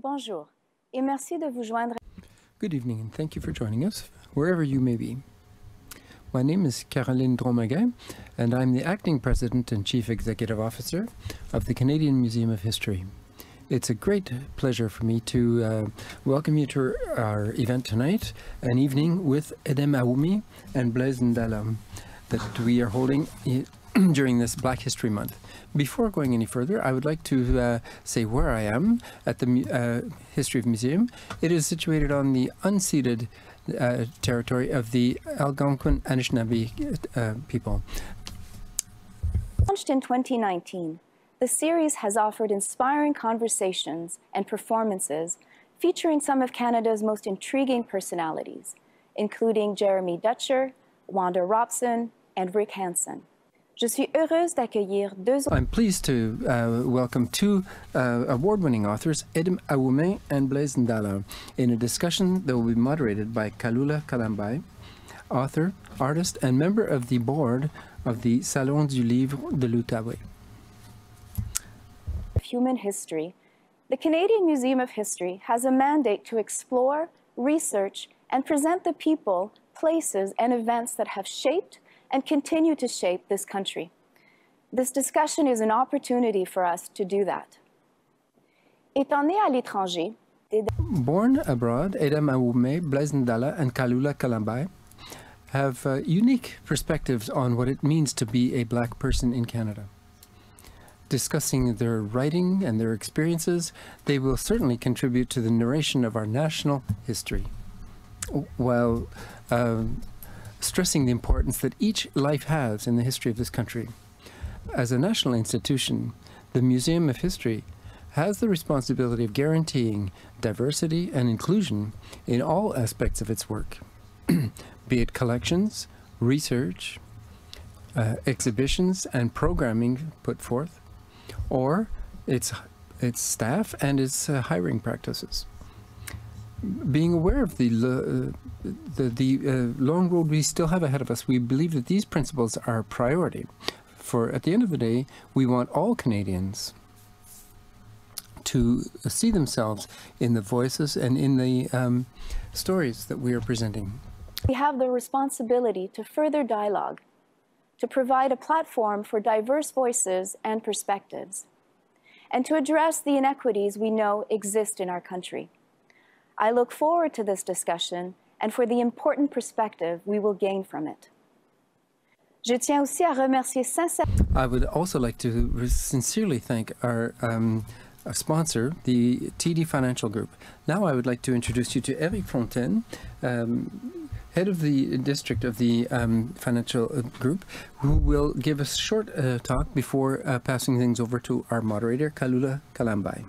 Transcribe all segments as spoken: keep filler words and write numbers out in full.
Bonjour, et merci de vous joindre. Good evening, and thank you for joining us, wherever you may be. My name is Caroline Dromagay, and I'm the Acting President and Chief Executive Officer of the Canadian Museum of History. It's a great pleasure for me to uh, welcome you to our event tonight, an evening with Edem Awumey and Blaise Ndala that we are holding during this Black History Month. Before going any further, I would like to uh, say where I am at the uh, History of Museum. It is situated on the unceded uh, territory of the Algonquin Anishinaabe uh, people. Launched in twenty nineteen, the series has offered inspiring conversations and performances featuring some of Canada's most intriguing personalities, including Jeremy Dutcher, Wanda Robson, and Rick Hansen. Je suis heureuse d'accueillir deux... I'm pleased to uh, welcome two uh, award-winning authors, Edem Awumey and Blaise Ndala, in a discussion that will be moderated by Kalula Kalambay, author, artist, and member of the board of the Salon du Livre de l'Outaouais. Human history, the Canadian Museum of History has a mandate to explore, research, and present the people, places, and events that have shaped and continue to shape this country. This discussion is an opportunity for us to do that. Étant né à l'étranger, born abroad, Edem Awumey, Blaise Ndala, and Kalula Kalambay have uh, unique perspectives on what it means to be a black person in Canada. Discussing their writing and their experiences, they will certainly contribute to the narration of our national history, while uh, stressing the importance that each life has in the history of this country. As a national institution, the Museum of History has the responsibility of guaranteeing diversity and inclusion in all aspects of its work, be it collections, research, uh, exhibitions, and programming put forth, or its, its staff and its uh, hiring practices. Being aware of the, uh, the, the uh, long road we still have ahead of us, we believe that these principles are a priority. For at the end of the day, we want all Canadians to see themselves in the voices and in the um, stories that we are presenting. We have the responsibility to further dialogue, to provide a platform for diverse voices and perspectives, and to address the inequities we know exist in our country. I look forward to this discussion and for the important perspective we will gain from it. Je tiens aussi à remercier sincèrement. I would also like to sincerely thank our, um, our sponsor, the T D Financial Group. Now I would like to introduce you to Eric Fontaine, um, head of the district of the um, financial group, who will give a short uh, talk before uh, passing things over to our moderator, Kalula Kalambay.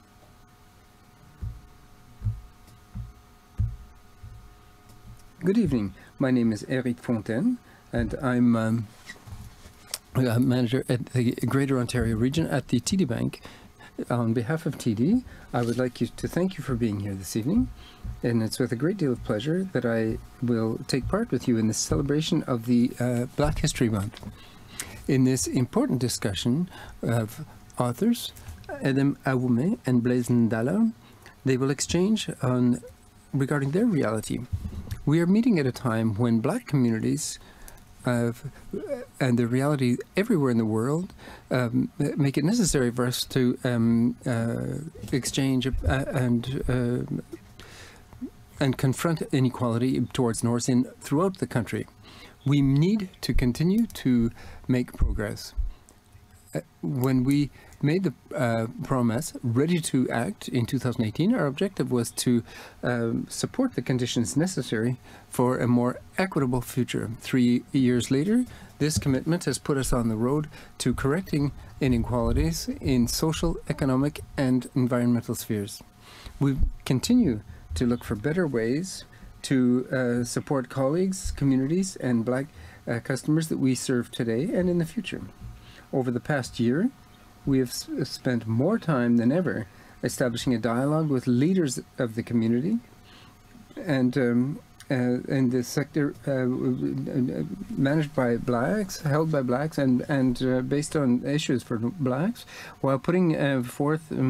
Good evening. My name is Eric Fontaine, and I'm um, a manager at the Greater Ontario region at the T D Bank. On behalf of T D, I would like you to thank you for being here this evening, and it's with a great deal of pleasure that I will take part with you in this celebration of the uh, Black History Month. In this important discussion of authors, Edem Awumey and Blaise Ndala, they will exchange on regarding their reality. We are meeting at a time when black communities uh, and the reality everywhere in the world um, make it necessary for us to um, uh, exchange uh, and uh, and confront inequality towards North in throughout the country. We need to continue to make progress. Uh, when we made the uh, promise, ready to act in two thousand eighteen, our objective was to um, support the conditions necessary for a more equitable future. Three years later, this commitment has put us on the road to correcting inequalities in social, economic, and environmental spheres. We continue to look for better ways to uh, support colleagues, communities, and black uh, customers that we serve today and in the future. Over the past year, we have spent more time than ever establishing a dialogue with leaders of the community and um, uh, and the sector uh, managed by blacks, held by blacks, and and uh, based on issues for blacks, while putting uh, forth um,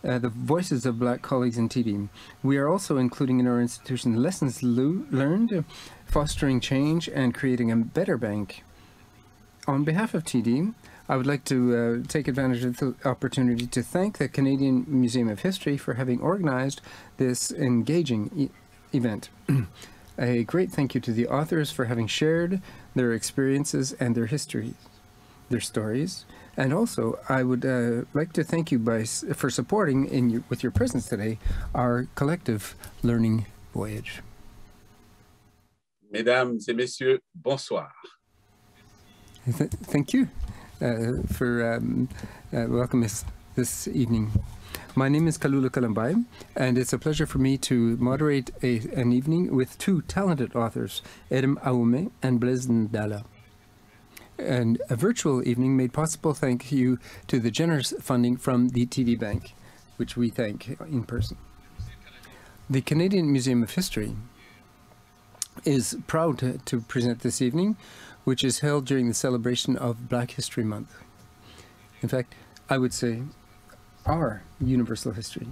uh, the voices of black colleagues in T D. We are also including in our institution lessons learned, fostering change and creating a better bank. On behalf of T D, I would like to uh, take advantage of the opportunity to thank the Canadian Museum of History for having organized this engaging e event. A great thank you to the authors for having shared their experiences and their histories, their stories. And also, I would uh, like to thank you by, for supporting, in your, with your presence today, our collective learning voyage. Mesdames et messieurs, bonsoir. Th thank you uh, for um, uh, welcoming us this evening. My name is Kalula Kalambay, and it's a pleasure for me to moderate a, an evening with two talented authors, Edem Awumey and Blaise Ndala. And a virtual evening made possible thank you to the generous funding from the T D Bank, which we thank in person. The Canadian Museum of History is proud to, to present this evening, which is held during the celebration of Black History Month. In fact, I would say our universal history.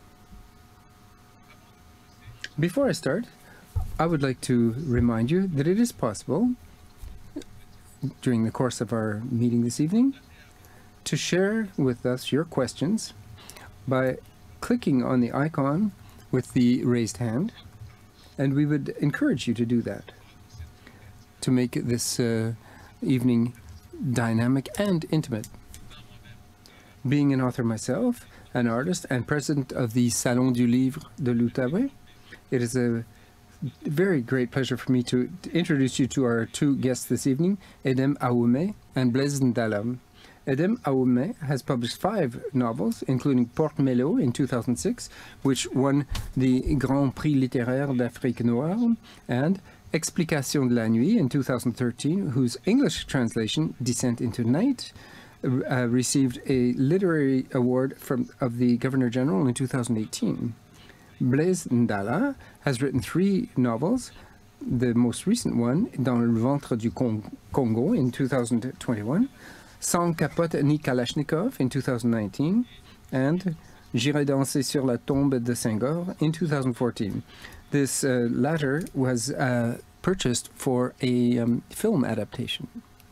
Before I start, I would like to remind you that it is possible, during the course of our meeting this evening, to share with us your questions by clicking on the icon with the raised hand, and we would encourage you to do that to make this uh, evening dynamic and intimate. Being an author myself, an artist, and president of the Salon du Livre de l'Outaouais, it is a very great pleasure for me to, to introduce you to our two guests this evening, Edem Awumey and Blaise Ndala. Edem Awumey has published five novels, including Port-Mélo in two thousand six, which won the Grand Prix littéraire d'Afrique noire, and Explication de la nuit in two thousand thirteen, whose English translation, Descent into Night, uh, received a literary award from of the Governor General in two thousand eighteen. Blaise Ndala has written three novels, the most recent one, Dans le ventre du Congo in two thousand twenty-one, Sans capote ni kalachnikov in two thousand nineteen, and J'irai danser sur la tombe de Senghor in two thousand fourteen. This uh, latter was uh, purchased for a um, film adaptation.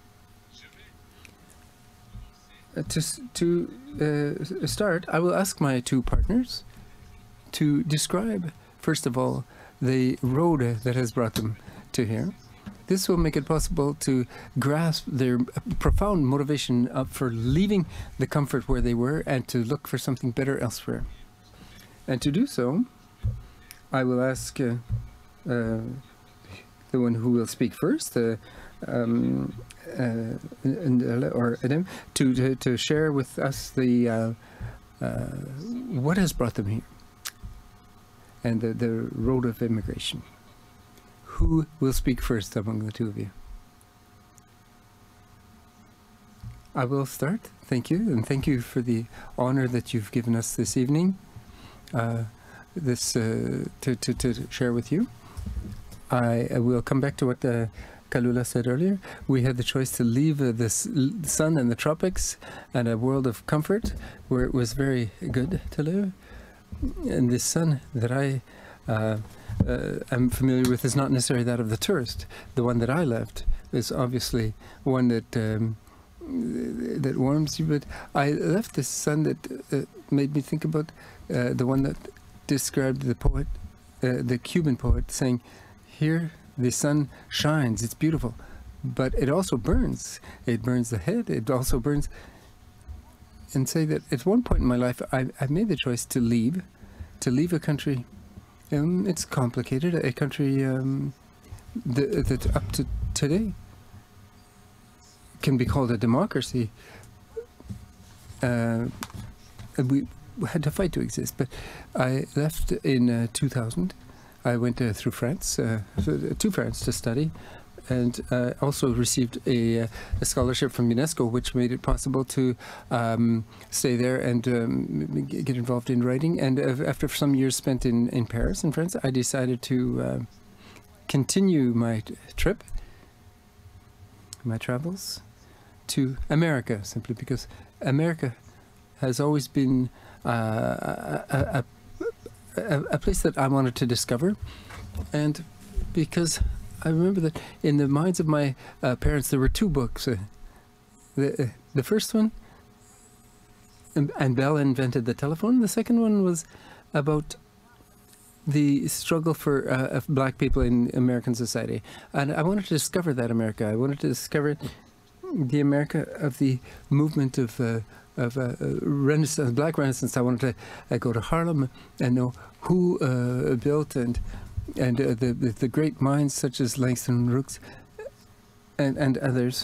Uh, to to uh, start, I will ask my two partners to describe, first of all, the road that has brought them to here. This will make it possible to grasp their profound motivation up for leaving the comfort where they were and to look for something better elsewhere. And to do so, I will ask uh, uh, the one who will speak first, uh, um, uh, or Edem, to, to, to share with us the uh, uh, what has brought them here and the, the road of immigration. Who will speak first among the two of you? I will start. Thank you, and thank you for the honor that you've given us this evening. Uh, this uh, to, to, to share with you. I, I will come back to what uh, Kalula said earlier. We had the choice to leave uh, the sun and the tropics and a world of comfort where it was very good to live. And the sun that I uh, uh, am familiar with is not necessarily that of the tourist. The one that I left is obviously one that um, that warms you, but I left this sun that uh, made me think about uh, the one that described the poet, uh, the Cuban poet, saying, here the sun shines, it's beautiful, but it also burns. It burns the head, it also burns, and say that at one point in my life I, I made the choice to leave, to leave a country, um, it's complicated, a country um, that, that up to today can be called a democracy. Uh, we had to fight to exist, but I left in uh, two thousand. I went uh, through France, uh, to France to study, and uh, also received a, a scholarship from UNESCO, which made it possible to um, stay there and um, get involved in writing. And uh, after some years spent in, in Paris, in France, I decided to uh, continue my trip, my travels, to America, simply because America has always been uh, a, a, a place that I wanted to discover. And because I remember that in the minds of my uh, parents, there were two books. Uh, the, uh, the first one, and, and Bell invented the telephone. The second one was about the struggle for uh, of black people in American society. And I wanted to discover that America. I wanted to discover the America of the movement of uh, of uh, Renaissance, Black Renaissance. I wanted to uh, go to Harlem and know who uh, built and and uh, the, the the great minds such as Langston Hughes and and others.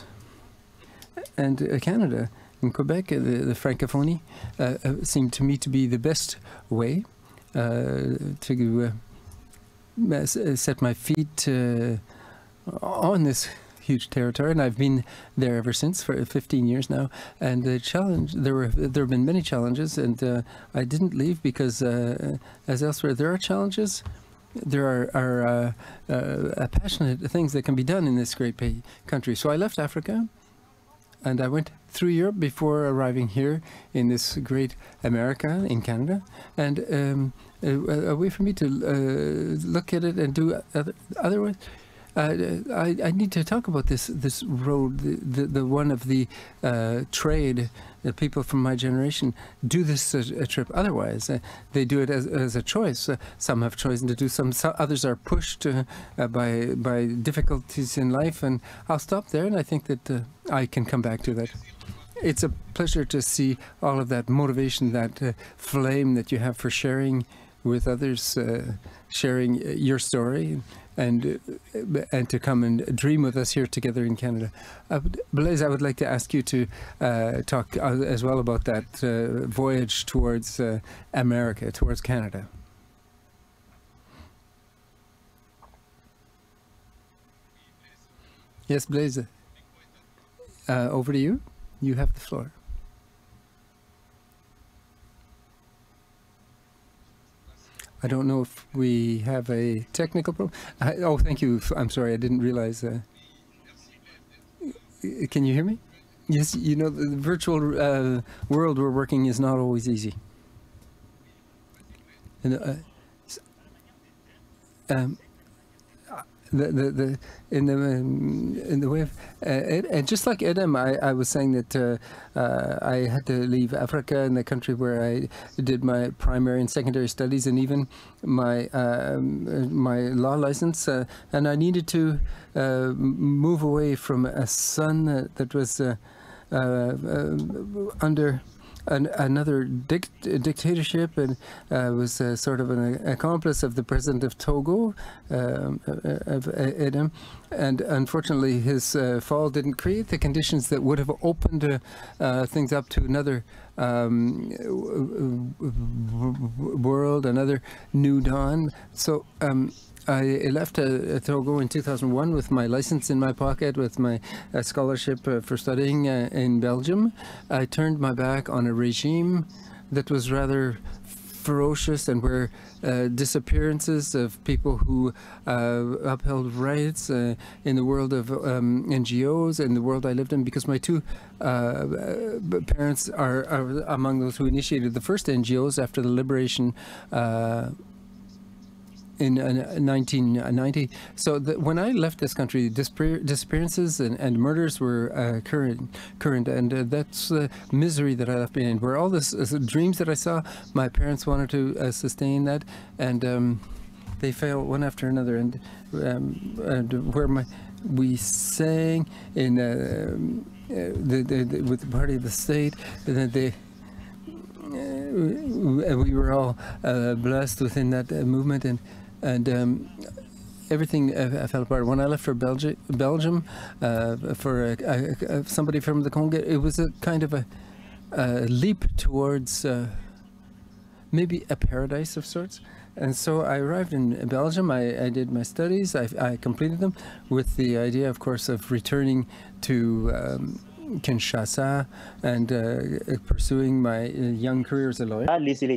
And uh, Canada, in Quebec, uh, the, the Francophonie uh, uh, seemed to me to be the best way uh, to uh, set my feet uh, on this huge territory, and I've been there ever since for fifteen years now. And the challenge, there were there have been many challenges, and uh, I didn't leave because, uh, as elsewhere, there are challenges. There are, are uh, uh, passionate things that can be done in this great country. So I left Africa, and I went through Europe before arriving here in this great America, in Canada, and um, a, a way for me to uh, look at it and do other, otherwise. Uh, I, I need to talk about this this road, the, the, the one of the uh, trade. The people from my generation do this uh, a trip otherwise. Uh, they do it as, as a choice. Uh, some have chosen to do some, some others are pushed uh, uh, by by difficulties in life. And I'll stop there, and I think that uh, I can come back to that. It's a pleasure to see all of that motivation, that uh, flame that you have for sharing with others, uh, sharing your story, and uh, and to come and dream with us here together in Canada. Uh, Blaise, I would like to ask you to uh, talk uh, as well about that uh, voyage towards uh, America, towards Canada. Yes, Blaise, uh, over to you. You have the floor. I don't know if we have a technical problem. I, oh, thank you. I'm sorry, I didn't realize. Uh, can you hear me? Yes, you know, the virtual uh, world we're working is not always easy. And, uh, um, the, the, the, in the um, in the way of, uh, and just like Edem, I, I was saying that uh, uh, I had to leave Africa, in the country where I did my primary and secondary studies, and even my uh, my law license, uh, and I needed to uh, move away from a son that, that was uh, uh, uh, under An, another dict dictatorship, and uh, was uh, sort of an accomplice of the president of Togo, um, of Edem, and unfortunately his uh, fall didn't create the conditions that would have opened uh, uh, things up to another um, world, another new dawn. So um, I left uh, Togo in two thousand one with my license in my pocket, with my uh, scholarship uh, for studying uh, in Belgium. I turned my back on a regime that was rather ferocious, and where uh, disappearances of people who uh, upheld rights uh, in the world of um, N G Os and the world I lived in, because my two uh, parents are, are among those who initiated the first N G Os after the liberation uh, in uh, nineteen ninety. So the, when I left this country, disappear disappearances and, and murders were uh, current, current, and uh, that's the misery that I left behind. Where all this uh, dreams that I saw, my parents wanted to uh, sustain that, and um, they failed one after another. And, um, and where my we sang in uh, the, the, the with the party of the state, and then they. Uh, we were all uh, blessed within that uh, movement, and and um, everything uh, fell apart. When I left for Belgi Belgium uh, for a, a, a, somebody from the Congo, it was a kind of a, a leap towards uh, maybe a paradise of sorts. And so I arrived in Belgium. I, I did my studies. I, I completed them with the idea, of course, of returning to um, Kinshasa and uh, pursuing my uh, young career as a lawyer.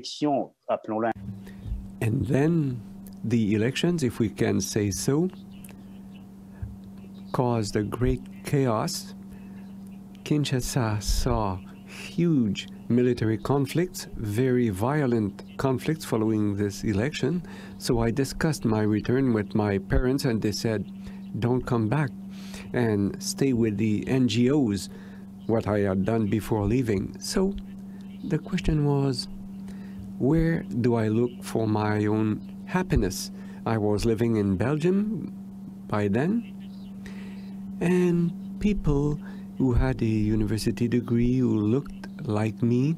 And then the elections, if we can say so, caused a great chaos. Kinshasa saw huge military conflicts, very violent conflicts following this election. So I discussed my return with my parents, and they said, don't come back and stay with the N G Os, what I had done before leaving. So the question was, where do I look for my own happiness? I was living in Belgium by then, and people who had a university degree, who looked like me,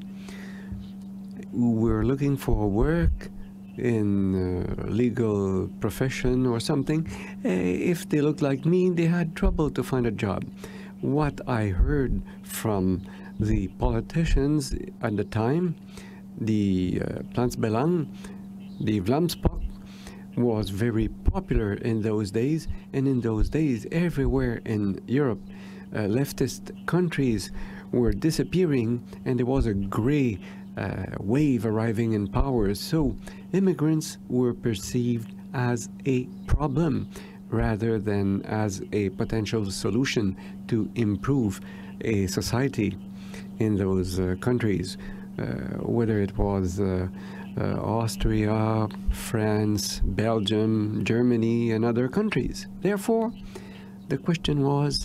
who were looking for work in a legal profession or something, if they looked like me, they had trouble to find a job. What I heard from the politicians at the time, the uh, Plans Belang, the Vlamspot, was very popular in those days, and in those days everywhere in Europe, uh, leftist countries were disappearing, and there was a gray uh, wave arriving in power. So immigrants were perceived as a problem rather than as a potential solution to improve a society in those uh, countries, uh, whether it was uh, uh, Austria, France, Belgium, Germany, and other countries. Therefore, the question was,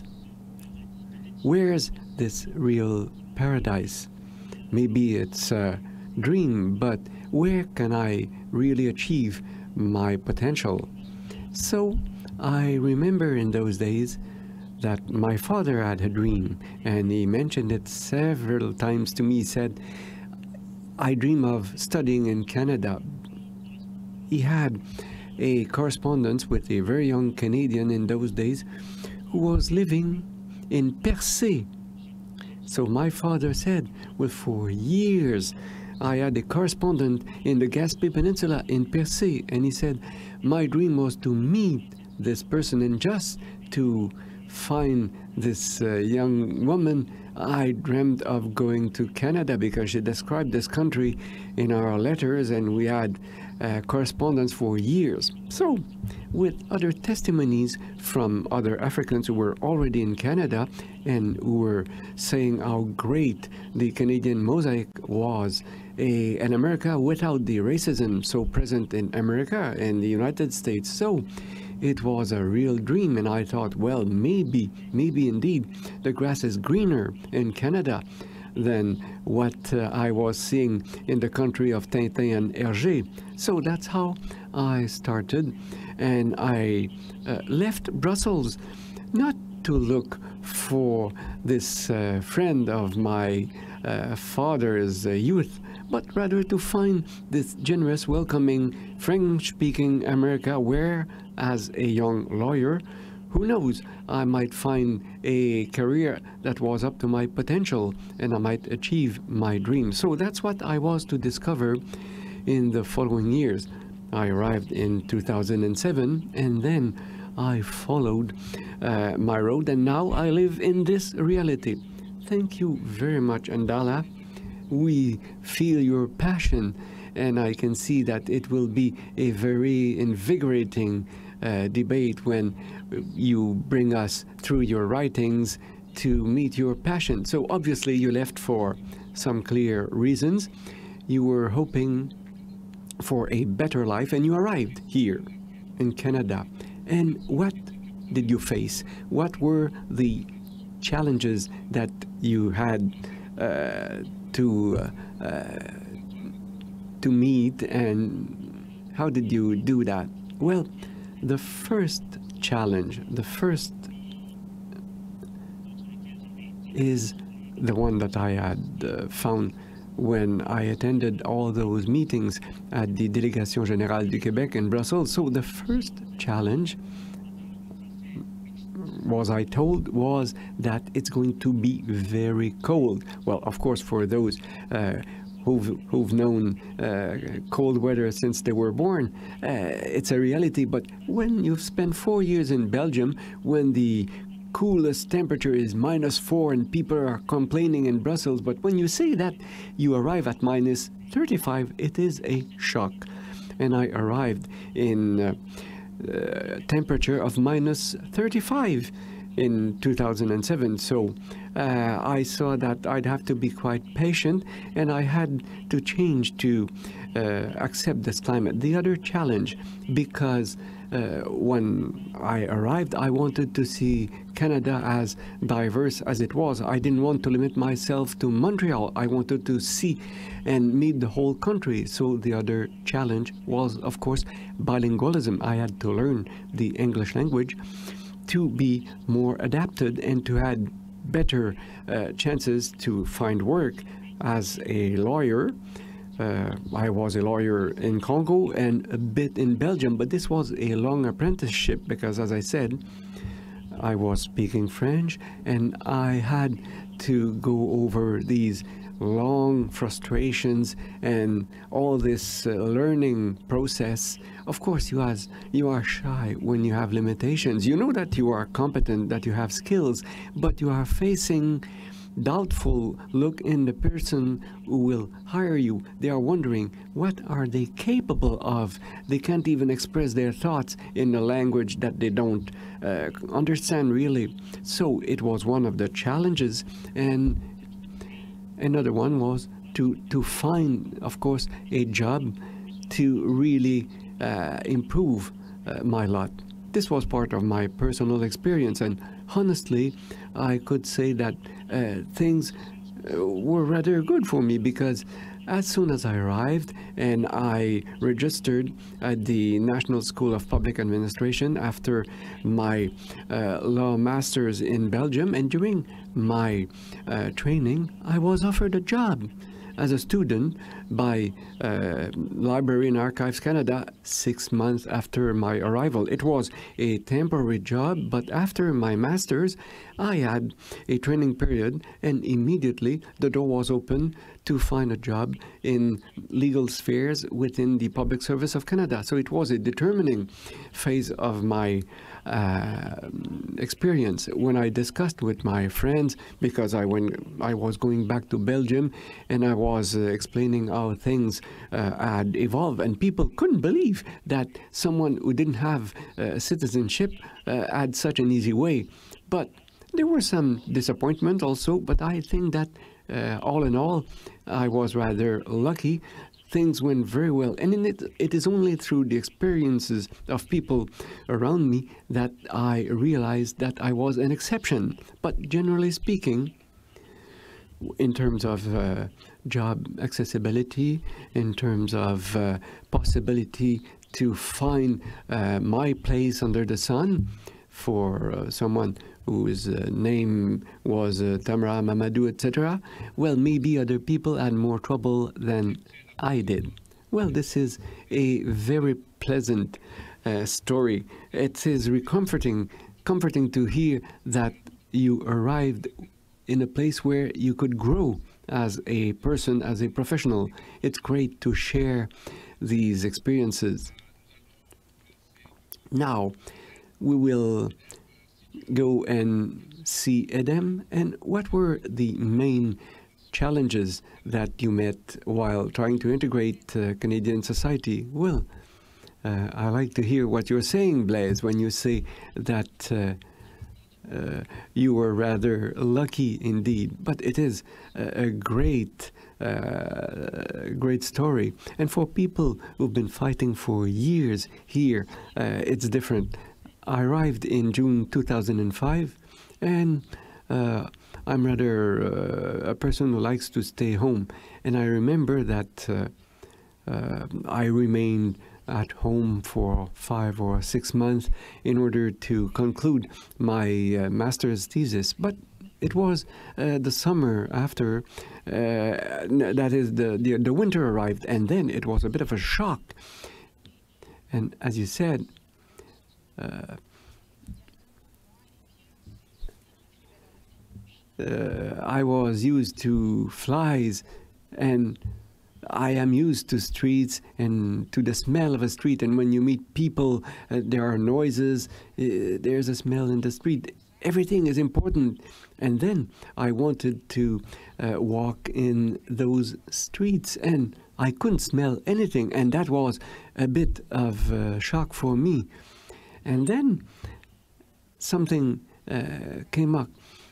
where's this real paradise? Maybe it's a dream, but where can I really achieve my potential? So I remember in those days that my father had a dream, and he mentioned it several times to me. He said, I dream of studying in Canada. He had a correspondence with a very young Canadian in those days who was living in Percé. So my father said, well, for years I had a correspondent in the Gaspé Peninsula in Percé, and he said, my dream was to meet this person, and just to find this uh, young woman, I dreamt of going to Canada, because she described this country in our letters, and we had uh, correspondence for years. So, with other testimonies from other Africans who were already in Canada and who were saying how great the Canadian mosaic was, a, an America without the racism so present in America and the United States. So, it was a real dream, and I thought, well, maybe, maybe indeed the grass is greener in Canada than what uh, I was seeing in the country of Tintin and Hergé. So that's how I started, and I uh, left Brussels, not to look for this uh, friend of my uh, father's uh, youth, but rather to find this generous, welcoming, French-speaking America, where, as a young lawyer, who knows, I might find a career that was up to my potential, and I might achieve my dream. So that's what I was to discover in the following years. I arrived in two thousand seven, and then I followed uh, my road, and now I live in this reality. Thank you very much, Ndala. We feel your passion, and I can see that it will be a very invigorating uh, debate when you bring us through your writings to meet your passion. So obviously you left for some clear reasons. You were hoping for a better life, and you arrived here in Canada. And what did you face? What were the challenges that you had uh, to uh, uh, to meet, and how did you do that? Well, the first challenge, the first is the one that I had uh, found when I attended all those meetings at the Délégation Générale du Québec in Brussels. So the first challenge, was I told, was that it's going to be very cold. Well, of course, for those uh, who've, who've known uh, cold weather since they were born, uh, it's a reality. But when you've spent four years in Belgium, when the coolest temperature is minus four and people are complaining in Brussels, but when you say that you arrive at minus thirty-five, it is a shock. And I arrived in uh, Uh, temperature of minus thirty-five, in two thousand seven. So uh, I saw that I'd have to be quite patient, and I had to change to uh, accept this climate. The other challenge, because uh, when I arrived, I wanted to see Canada as diverse as it was. I didn't want to limit myself to Montreal. I wanted to see and meet the whole country. So the other challenge was, of course, bilingualism. I had to learn the English language to be more adapted and to have better uh, chances to find work as a lawyer. Uh, I was a lawyer in Congo and a bit in Belgium, but this was a long apprenticeship because, as I said, I was speaking French and I had to go over these long frustrations and all this uh, learning process. Of course, you, as, you are shy when you have limitations. You know that you are competent, that you have skills, but you are facing doubtful look in the person who will hire you. They are wondering, what are they capable of? They can't even express their thoughts in a language that they don't uh, understand really. So it was one of the challenges, and another one was to, to find, of course, a job to really uh, improve uh, my lot. This was part of my personal experience, and honestly, I could say that uh, things uh, were rather good for me, because as soon as I arrived and I registered at the National School of Public Administration after my uh, law master's in Belgium, and during my uh, training, I was offered a job as a student by uh, Library and Archives Canada six months after my arrival. It was a temporary job, but after my master's, I had a training period, and immediately the door was open to find a job in legal spheres within the Public Service of Canada. So it was a determining phase of my Uh, experience. When I discussed with my friends, because I when I was going back to Belgium and I was uh, explaining how things uh, had evolved, and people couldn't believe that someone who didn't have uh, citizenship uh, had such an easy way. But there were some disappointment also, but I think that uh, all in all, I was rather lucky. Things went very well, and in it, it is only through the experiences of people around me that I realized that I was an exception. But generally speaking, in terms of uh, job accessibility, in terms of uh, possibility to find uh, my place under the sun for uh, someone whose uh, name was uh, Tamara Mamadou, et cetera, well, maybe other people had more trouble than I did. Well, this is a very pleasant uh, story. It is recomforting, comforting to hear that you arrived in a place where you could grow as a person, as a professional. It's great to share these experiences. Now, we will go and see Edem, and what were the main challenges that you met while trying to integrate uh, Canadian society? Well, uh, I like to hear what you're saying, Blaise, when you say that uh, uh, you were rather lucky indeed. But it is a, a great, uh, great story. And for people who've been fighting for years here, uh, it's different. I arrived in June two thousand five, and uh, I'm rather uh, a person who likes to stay home. And I remember that uh, uh, I remained at home for five or six months in order to conclude my uh, master's thesis. But it was uh, the summer after, uh, that is, the, the, the winter arrived, and then it was a bit of a shock. And as you said, uh, Uh, I was used to flies, and I am used to streets and to the smell of a street. And when you meet people, uh, there are noises, uh, there's a smell in the street. Everything is important. And then I wanted to uh, walk in those streets, and I couldn't smell anything. And that was a bit of a shock for me. And then something uh, came up.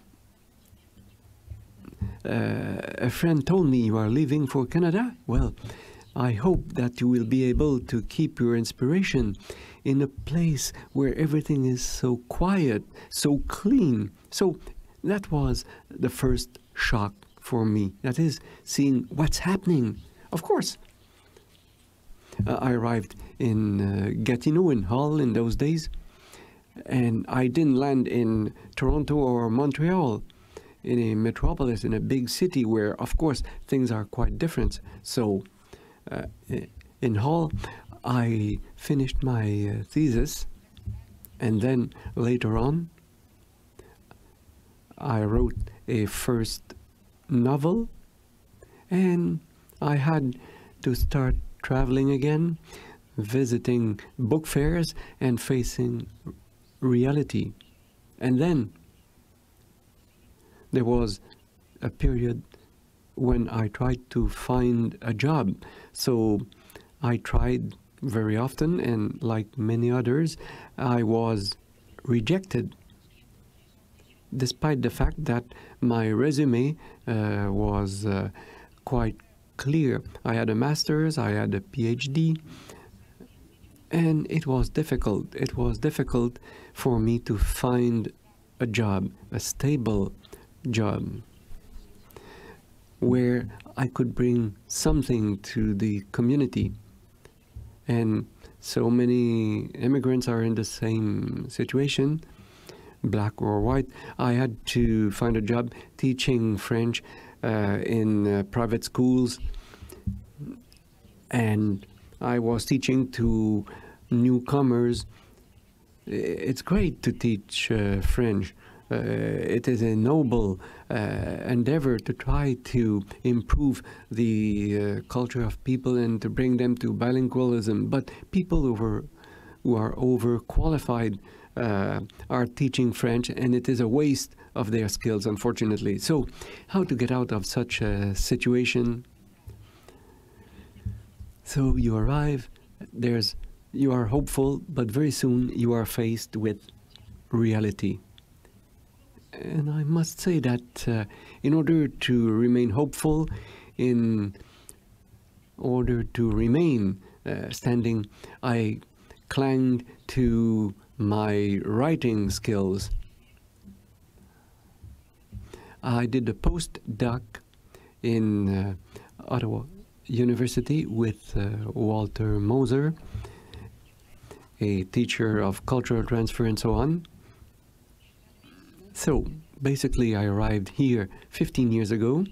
Uh, a friend told me, you are leaving for Canada? Well, I hope that you will be able to keep your inspiration in a place where everything is so quiet, so clean. So that was the first shock for me. That is, seeing what's happening. Of course, uh, I arrived in uh, Gatineau, in Hull in those days, and I didn't land in Toronto or Montreal, in a metropolis, in a big city where, of course, things are quite different. So uh, in Hull, I finished my uh, thesis, and then later on, I wrote a first novel, and I had to start traveling again, visiting book fairs and facing reality. And then there was a period when I tried to find a job. So I tried very often, and like many others, I was rejected, despite the fact that my resume uh, was uh, quite clear. I had a master's, I had a PhD, and it was difficult. It was difficult for me to find a job, a stable job, where I could bring something to the community. And so many immigrants are in the same situation, black or white. I had to find a job teaching French uh, in uh, private schools, and I was teaching to newcomers. It's great to teach uh, French. Uh, it is a noble uh, endeavor to try to improve the uh, culture of people and to bring them to bilingualism. But people over, who are overqualified uh, are teaching French, and it is a waste of their skills, unfortunately. So how to get out of such a situation? So you arrive, there's, you are hopeful, but very soon you are faced with reality. And I must say that uh, in order to remain hopeful, in order to remain uh, standing, I clung to my writing skills. I did a postdoc in uh, Ottawa University with uh, Walter Moser, a teacher of cultural transfer and so on. So basically I arrived here fifteen years ago.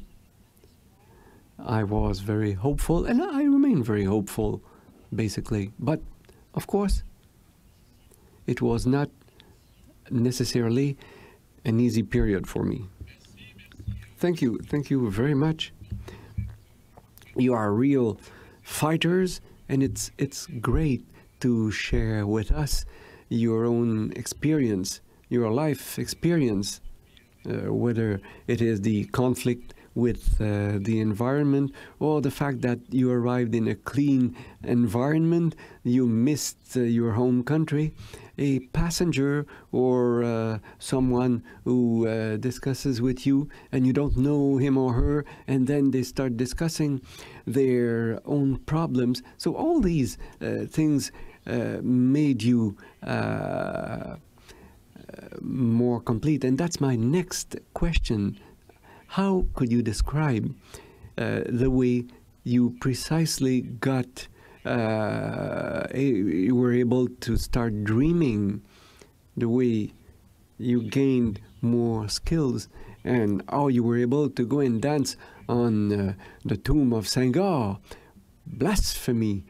I was very hopeful, and I remain very hopeful, basically. But of course, it was not necessarily an easy period for me. Thank you, thank you very much. You are real fighters, and it's it's great to share with us your own experience, your life experience, uh, whether it is the conflict with uh, the environment, or the fact that you arrived in a clean environment, you missed uh, your home country, a passenger or uh, someone who uh, discusses with you and you don't know him or her, and then they start discussing their own problems. So all these uh, things uh, made you uh, more complete. And that's my next question. How could you describe uh, the way you precisely got, uh, you were able to start dreaming, the way you gained more skills, and how you were able to go and dance on uh, the tomb of Senghor, blasphemy,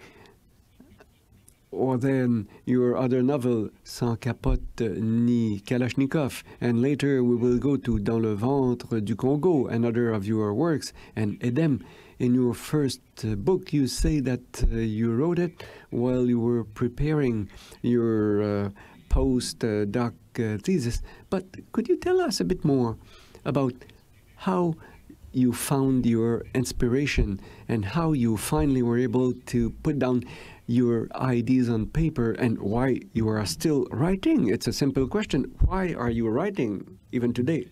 or then your other novel, Sans capote ni kalachnikov, and later we will go to Dans le ventre du Congo, another of your works, and Edem. In your first uh, book, you say that uh, you wrote it while you were preparing your uh, post-doc uh, thesis. But could you tell us a bit more about how you found your inspiration and how you finally were able to put down your ideas on paper and why you are still writing. It's a simple question. Why are you writing even today?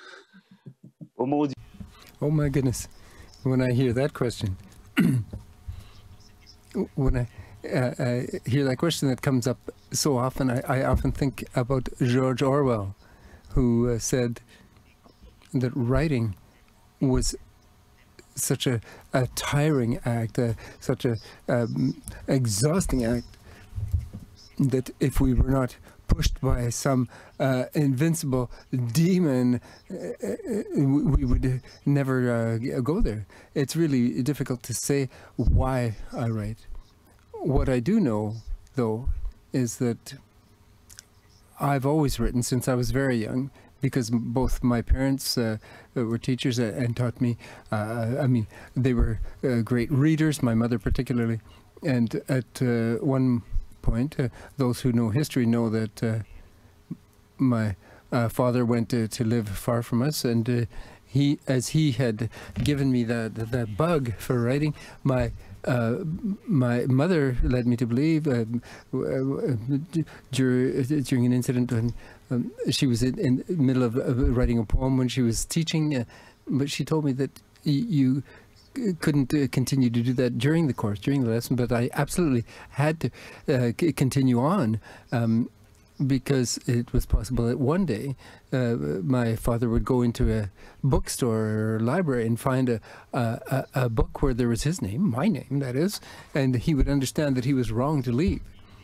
Oh my goodness. When I hear that question, when I, uh, I hear that question that comes up so often, I, I often think about George Orwell, who uh, said that writing was such a, a tiring act, uh, such a um, exhausting act, that if we were not pushed by some uh, invincible demon, uh, we would never uh, go there. It's really difficult to say why I write. What I do know, though, is that I've always written since I was very young, because both my parents uh, were teachers and taught me. Uh, I mean, they were uh, great readers, my mother particularly. And at uh, one point, uh, those who know history know that uh, my uh, father went to, to live far from us, and uh, he, as he had given me that that bug for writing, my uh, my mother led me to believe uh, during an incident when um, she was in, in the middle of uh, writing a poem when she was teaching, uh, but she told me that you couldn't uh, continue to do that during the course, during the lesson, but I absolutely had to uh, c continue on um, because it was possible that one day uh, my father would go into a bookstore or library and find a, a, a book where there was his name, my name that is, and he would understand that he was wrong to leave.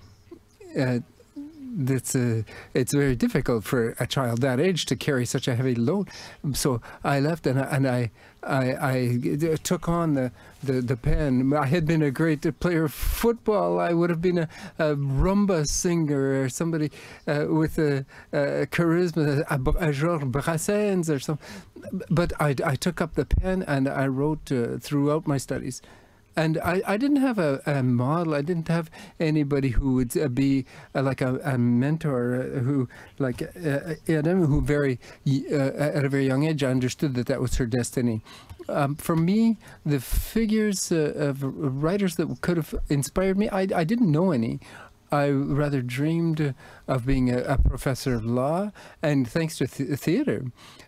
Uh, That's uh, it's very difficult for a child that age to carry such a heavy load. So I left, and I, and I, I, I took on the, the, the pen. I had been a great player of football. I would have been a, a rumba singer or somebody uh, with a, a charisma, a, a Georges Brassens or something. But I, I took up the pen and I wrote uh, throughout my studies. And I, I didn't have a, a model. I didn't have anybody who would uh, be uh, like a, a mentor uh, who, like uh, Edem, who very, uh, at a very young age, I understood that that was her destiny. Um, for me, the figures uh, of writers that could have inspired me, I, I didn't know any. I rather dreamed of being a, a professor of law, and thanks to th theater,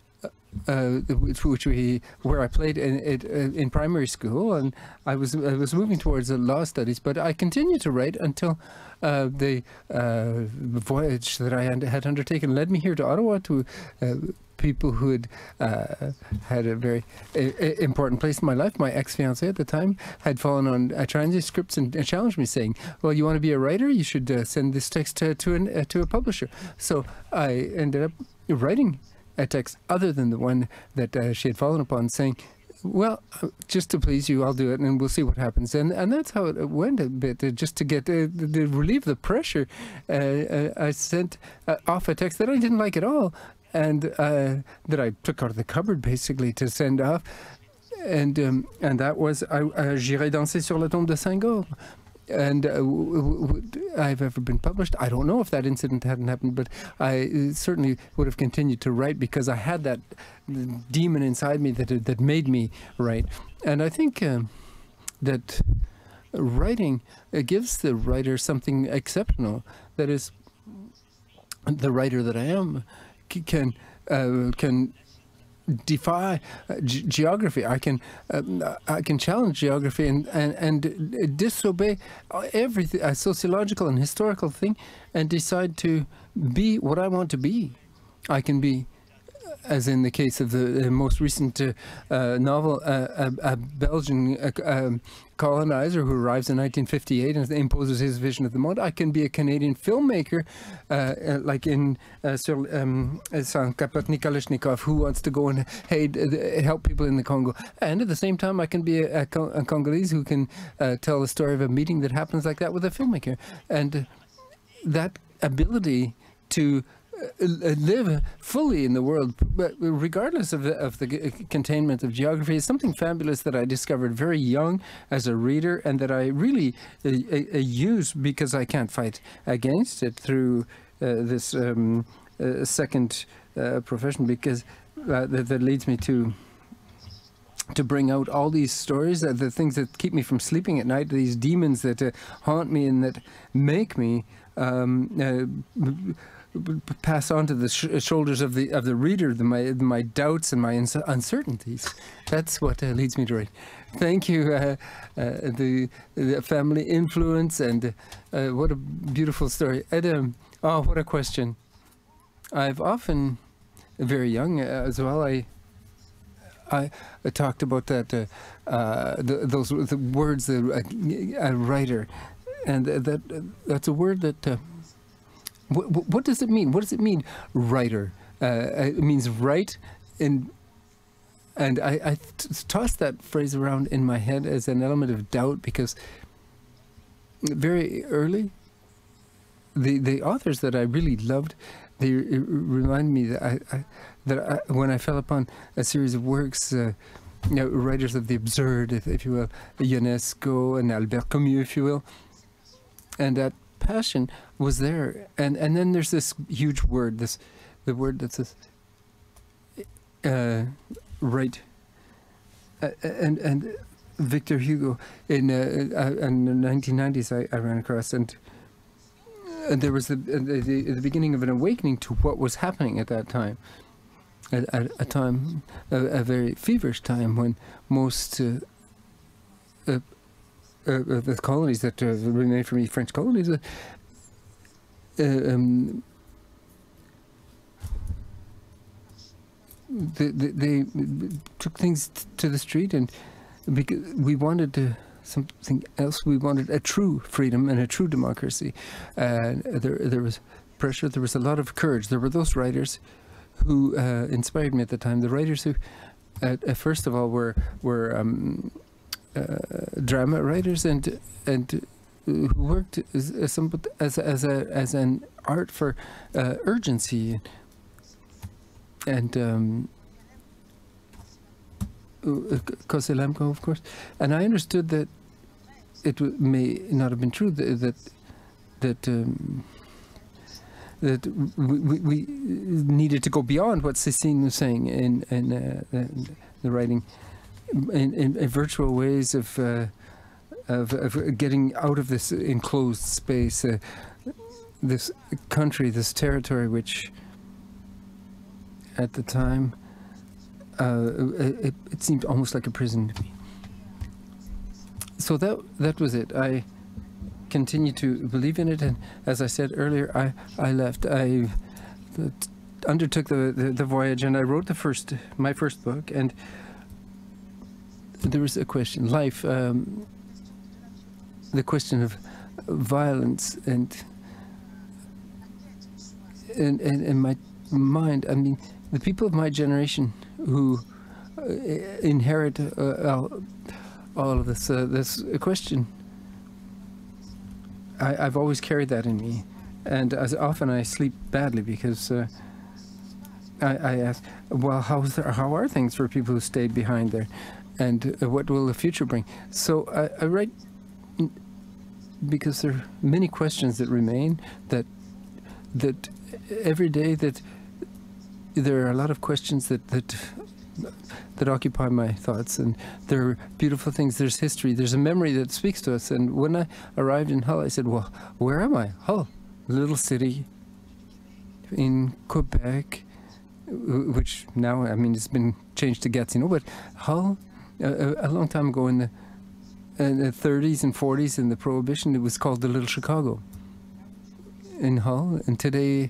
Uh, which, which we, where I played in, it, uh, in primary school, and I was I was moving towards the law studies. But I continued to write until uh, the uh, voyage that I had undertaken led me here to Ottawa to uh, people who had uh, had a very uh, important place in my life. My ex-fiancée at the time had fallen on uh, transcripts and, and challenged me, saying, "Well, you want to be a writer? You should uh, send this text to to, an, uh, to a publisher." So I ended up writing a text other than the one that uh, she had fallen upon, saying, "Well, uh, just to please you, I'll do it, and we'll see what happens." And and that's how it went a bit, uh, just to get uh, to relieve the pressure. Uh, uh, I sent uh, off a text that I didn't like at all, and uh, that I took out of the cupboard basically to send off, and um, and that was uh, uh, J'irai danser sur la tombe de Senghor. And uh, w w I've ever been published. I don't know if that incident hadn't happened, but I uh, certainly would have continued to write because I had that demon inside me that that made me write. And I think um, that writing uh, gives the writer something exceptional. That is, the writer that I am can uh, can. defy uh, ge geography. I can uh, I can challenge geography and and, and disobey everything, a sociological and historical thing, and decide to be what I want to be. I can be, as in the case of the uh, most recent uh, uh, novel, uh, a, a Belgian uh, um, colonizer who arrives in nineteen fifty-eight and imposes his vision of the monde. I can be a Canadian filmmaker, uh, uh, like in uh, sur, um, sans capote ni kalachnikov, who wants to go and aid, uh, help people in the Congo. And at the same time, I can be a, a, a Congolese who can uh, tell the story of a meeting that happens like that with a filmmaker. And uh, that ability to Uh, live fully in the world, but regardless of the, of the containment of geography, is something fabulous that I discovered very young as a reader, and that I really uh, uh, use because I can't fight against it through uh, this um, uh, second uh, profession, because uh, that, that leads me to to bring out all these stories, uh, the things that keep me from sleeping at night, these demons that uh, haunt me and that make me um, uh, pass on to the sh shoulders of the of the reader the, my my doubts and my uncertainties. That's what uh, leads me to write. Thank you, uh, uh, the, the family influence, and uh, what a beautiful story. Edem, oh, what a question. I've often, very young uh, as well, I. I, I talked about that, uh, uh, the, those the words, the, uh, a writer, and that uh, that's a word that. Uh, what, what does it mean? What does it mean, writer? Uh, it means write, and and I, I tossed that phrase around in my head as an element of doubt, because very early, the the authors that I really loved, they remind me that I. I that I, when I fell upon a series of works, uh, you know, writers of the absurd, if, if you will, Ionesco and Albert Camus, if you will, and that passion was there. And and then there's this huge word, this the word that says uh, right. Uh, and and Victor Hugo in uh, in the nineteen nineties, I, I ran across, and and there was the, the the beginning of an awakening to what was happening at that time. At, at a time, a, a very feverish time, when most uh, uh, uh, the colonies that uh, remained for me, French colonies, uh, uh, um, they, they, they took things to the street, and because we wanted to, something else. We wanted a true freedom and a true democracy. And uh, there, there was pressure. There was a lot of courage. There were those writers who uh, inspired me at the time. The writers who, uh, uh, first of all, were were um, uh, drama writers and and who worked as as, some, as as a as an art for uh, urgency and. Um, Koselemko, of course, and I understood that it w may not have been true that that that, um, that we, we, we needed to go beyond what Cécine was saying in in, uh, in the writing, in, in, in virtual ways of, uh, of of getting out of this enclosed space, uh, this country, this territory, which at the time. Uh, it, it seemed almost like a prison to me. So that that was it. I continued to believe in it, and as I said earlier, I I left. I uh, undertook the, the the voyage, and I wrote the first my first book. And there was a question, life, um, the question of violence, and and and, and my mind. I mean, the people of my generation who uh, inherit uh, all, all of this uh, this question. I, I've always carried that in me, and as often I sleep badly because uh, I, I ask, well, how's there, how are things for people who stayed behind there, and uh, what will the future bring? So I, I write because there are many questions that remain. That that every day that. There are a lot of questions that that that occupy my thoughts, and there are beautiful things. There's history. There's a memory that speaks to us. And when I arrived in Hull, I said, "Well, where am I? Hull, little city in Quebec, which now, I mean, it's been changed to Gatineau, but Hull, uh, a long time ago in the, in the thirties and forties in the Prohibition, it was called the Little Chicago in Hull, and today."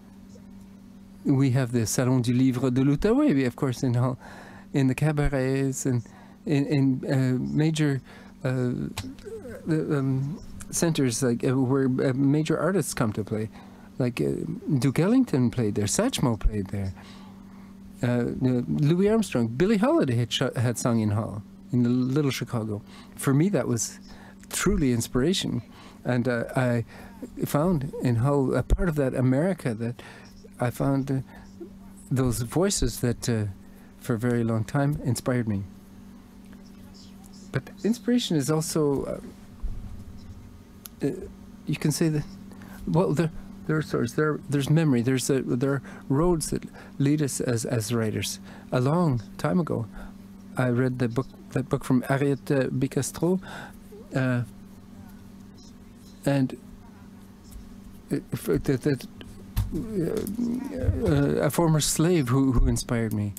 We have the Salon du Livre de l'Outaouais, of course, in Hull, in the cabarets and in, in uh, major uh, um, centers like uh, where uh, major artists come to play, like uh, Duke Ellington played there, Satchmo played there, uh, Louis Armstrong, Billie Holiday had, sh had sung in Hull, in the Little Chicago. For me, that was truly inspiration, and uh, I found in Hull a part of that America that. I found uh, those voices that, uh, for a very long time, inspired me. But inspiration is also, uh, uh, you can say that, well, there, there are stories, there, there's memory, there's a, there are roads that lead us as, as writers. A long time ago, I read the book, that book from Harriet uh, Bicastro, uh, and that, that uh, a former slave who, who inspired me,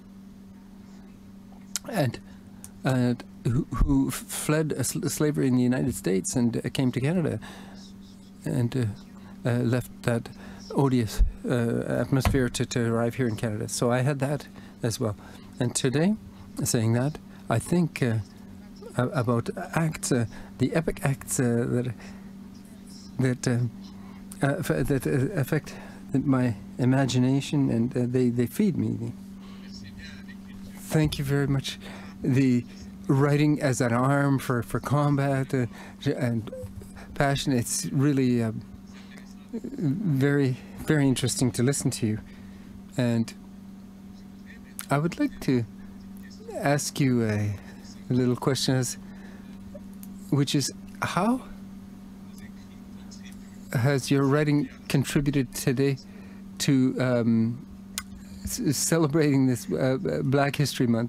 and uh, who, who fled a sl slavery in the United States and uh, came to Canada, and uh, uh, left that odious uh, atmosphere to, to arrive here in Canada. So I had that as well. And today, saying that, I think uh, about acts, uh, the epic acts uh, that that uh, uh, that uh, affect my imagination, and uh, they they feed me. Thank you very much. The writing as an arm for for combat uh, and passion. It's really uh, very very interesting to listen to you, and I would like to ask you a, a little question, as, which is, how has your writing contributed today to um, celebrating this uh, Black History Month?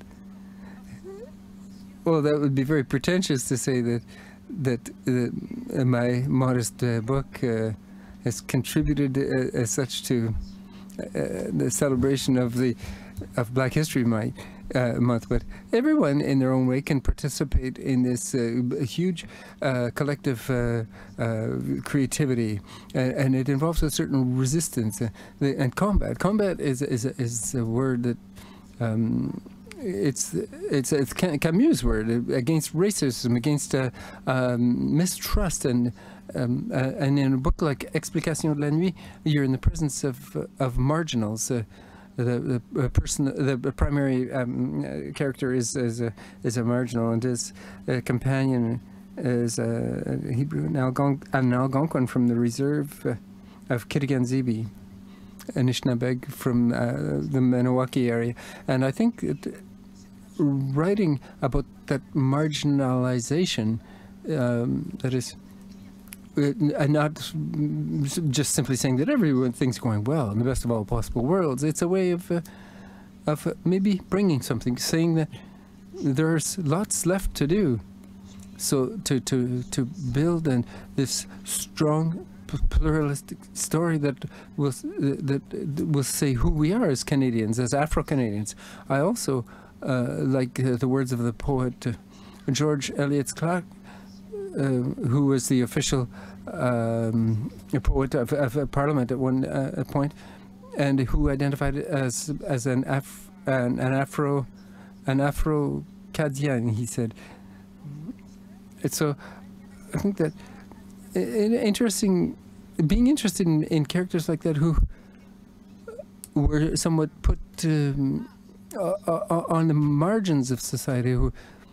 Well, that would be very pretentious to say that that uh, my modest uh, book uh, has contributed uh, as such to uh, the celebration of the of Black History Month. Uh, month, but everyone in their own way can participate in this uh, huge uh, collective uh, uh, creativity, and, and it involves a certain resistance uh, the, and combat. Combat is is a, is a word that um, it's it's it's Camus' word against racism, against uh, um, mistrust, and um, uh, and in a book like Explication de la nuit, you're in the presence of of marginals. Uh, The, the person, the primary um, character is is a is a marginal, and his uh, companion is a Hebrew, an Algonquin from the reserve uh, of Kitigan-Zibi, Anishinaabeg from uh, the Maniwaki area. And I think that writing about that marginalization, um, that is, and not just simply saying that everyone thinks going well in the best of all possible worlds. It's a way of uh, of uh, maybe bringing something, saying that there's lots left to do. So to to to build and this strong pluralistic story that will that will say who we are as Canadians, as Afro-Canadians. I also uh, like uh, the words of the poet uh, George Eliot Clark, Uh, who was the official um, poet of, of Parliament at one uh, point, and who identified as as an Af an, an Afro an Afro-Cadian, he said. And so I think that interesting, being interested in, in characters like that who were somewhat put um, uh, on the margins of society, who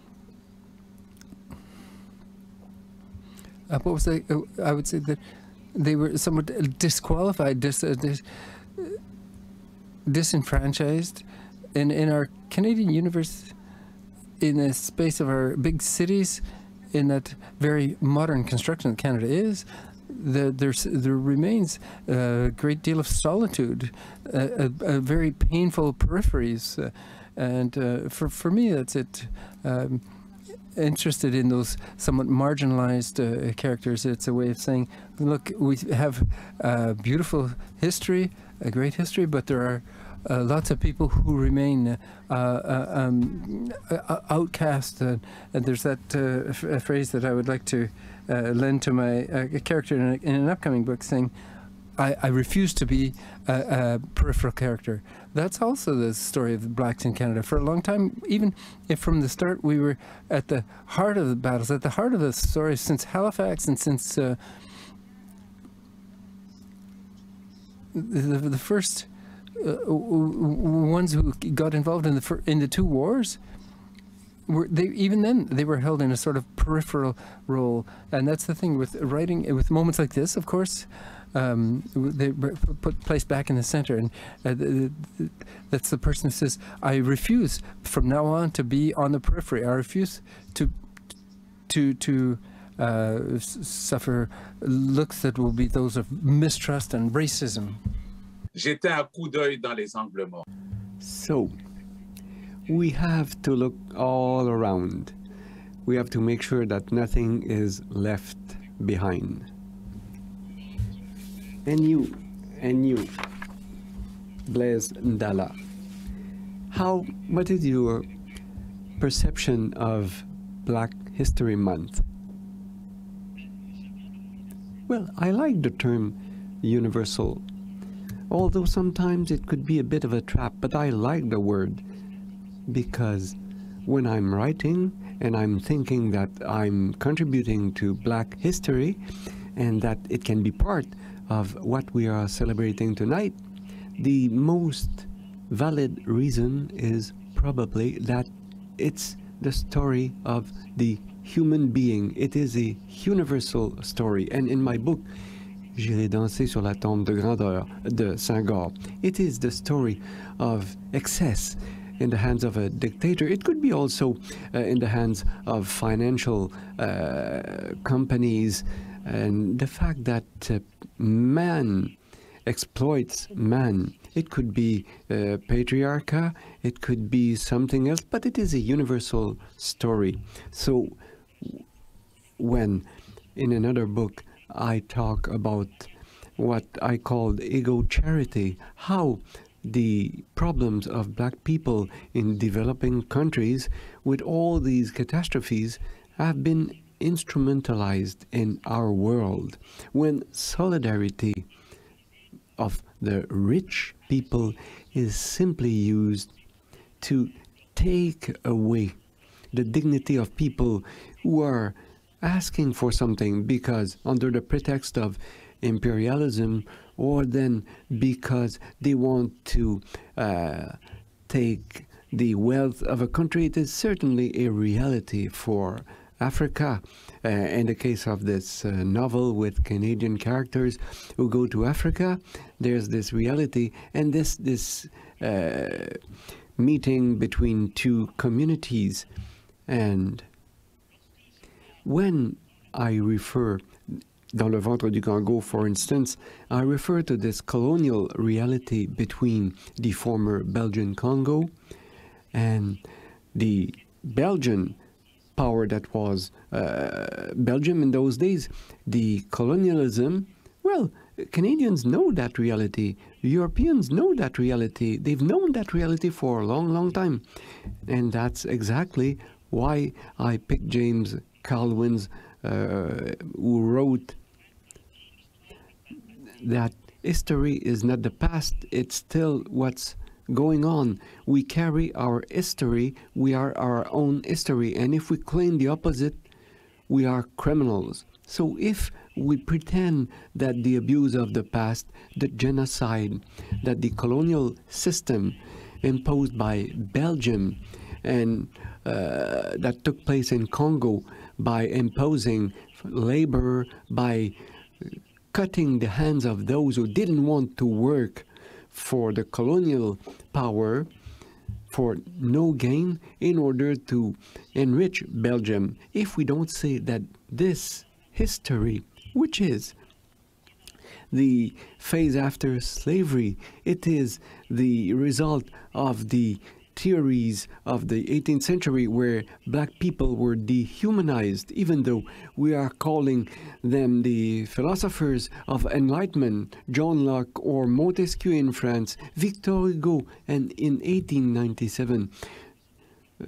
Uh, what was I? Uh, I would say that they were somewhat disqualified, dis, uh, dis, uh, disenfranchised, in in our Canadian universe, in the space of our big cities, in that very modern construction that Canada is. The, there's there remains a great deal of solitude, uh, a, a very painful peripheries, uh, and uh, for for me that's it. Um, interested in those somewhat marginalized uh, characters. It's a way of saying, look, we have a beautiful history, a great history, but there are uh, lots of people who remain uh, uh, um, uh, outcast, uh, and there's that uh, f a phrase that I would like to uh, lend to my uh, character in, a, in an upcoming book, saying, I, I refuse to be a, a peripheral character. That's also the story of the blacks in Canada. For a long time, even if from the start we were at the heart of the battles, at the heart of the story, since Halifax and since uh, the, the first uh, ones who got involved in the fir in the two wars, were they even then they were held in a sort of peripheral role. And that's the thing with writing, with moments like this, of course. Um, they put placed back in the center, and uh, the, the, that's the person who says, I refuse from now on to be on the periphery. I refuse to to to uh, suffer looks that will be those of mistrust and racism. Jeter un coup d'œil dans les angles morts. So, we have to look all around. We have to make sure that nothing is left behind. And you, and you, Blaise Ndala, how, what is your perception of Black History Month? Well, I like the term universal, although sometimes it could be a bit of a trap, but I like the word because when I'm writing and I'm thinking that I'm contributing to Black history and that it can be part of what we are celebrating tonight, the most valid reason is probably that it's the story of the human being. It is a universal story. And in my book, J'irai danser sur la tombe de grandeur de Senghor, it is the story of excess in the hands of a dictator. It could be also uh, in the hands of financial uh, companies, and the fact that uh, man exploits man. It could be uh, patriarchy, it could be something else, but it is a universal story. So when in another book I talk about what I called ego charity, how the problems of Black people in developing countries with all these catastrophes have been instrumentalized in our world, when solidarity of the rich people is simply used to take away the dignity of people who are asking for something because under the pretext of imperialism, or then because they want to uh, take the wealth of a country. It is certainly a reality for Africa. Uh, in the case of this uh, novel with Canadian characters who go to Africa, there's this reality and this this uh, meeting between two communities. And when I refer, dans le ventre du Congo, for instance, I refer to this colonial reality between the former Belgian Congo and the Belgian power that was uh, Belgium in those days. The colonialism, well, Canadians know that reality. Europeans know that reality. They've known that reality for a long, long time. And that's exactly why I picked James Carlwin's, uh, who wrote that history is not the past, it's still what's going on. We carry our history, we are our own history, and if we claim the opposite, we are criminals. So if we pretend that the abuse of the past, the genocide, that the colonial system imposed by Belgium and uh, that took place in Congo by imposing labor, by cutting the hands of those who didn't want to work for the colonial power for no gain in order to enrich Belgium. If we don't say that this history, which is the phase after slavery, it is the result of the theories of the eighteenth century where Black people were dehumanized, even though we are calling them the philosophers of enlightenment, John Locke or Montesquieu in France, Victor Hugo, and in eighteen ninety-seven, uh,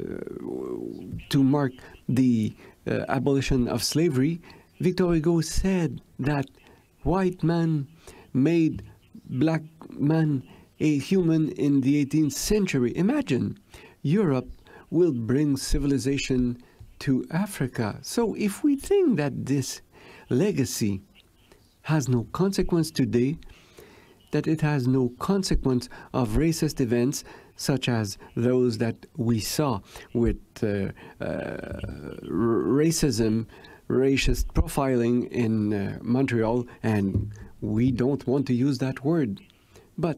to mark the uh, abolition of slavery, Victor Hugo said that white man made Black man a human in the eighteenth century. Imagine, Europe will bring civilization to Africa. So if we think that this legacy has no consequence today, that it has no consequence of racist events such as those that we saw with uh, uh, racism, racist profiling in uh, Montreal, and we don't want to use that word, but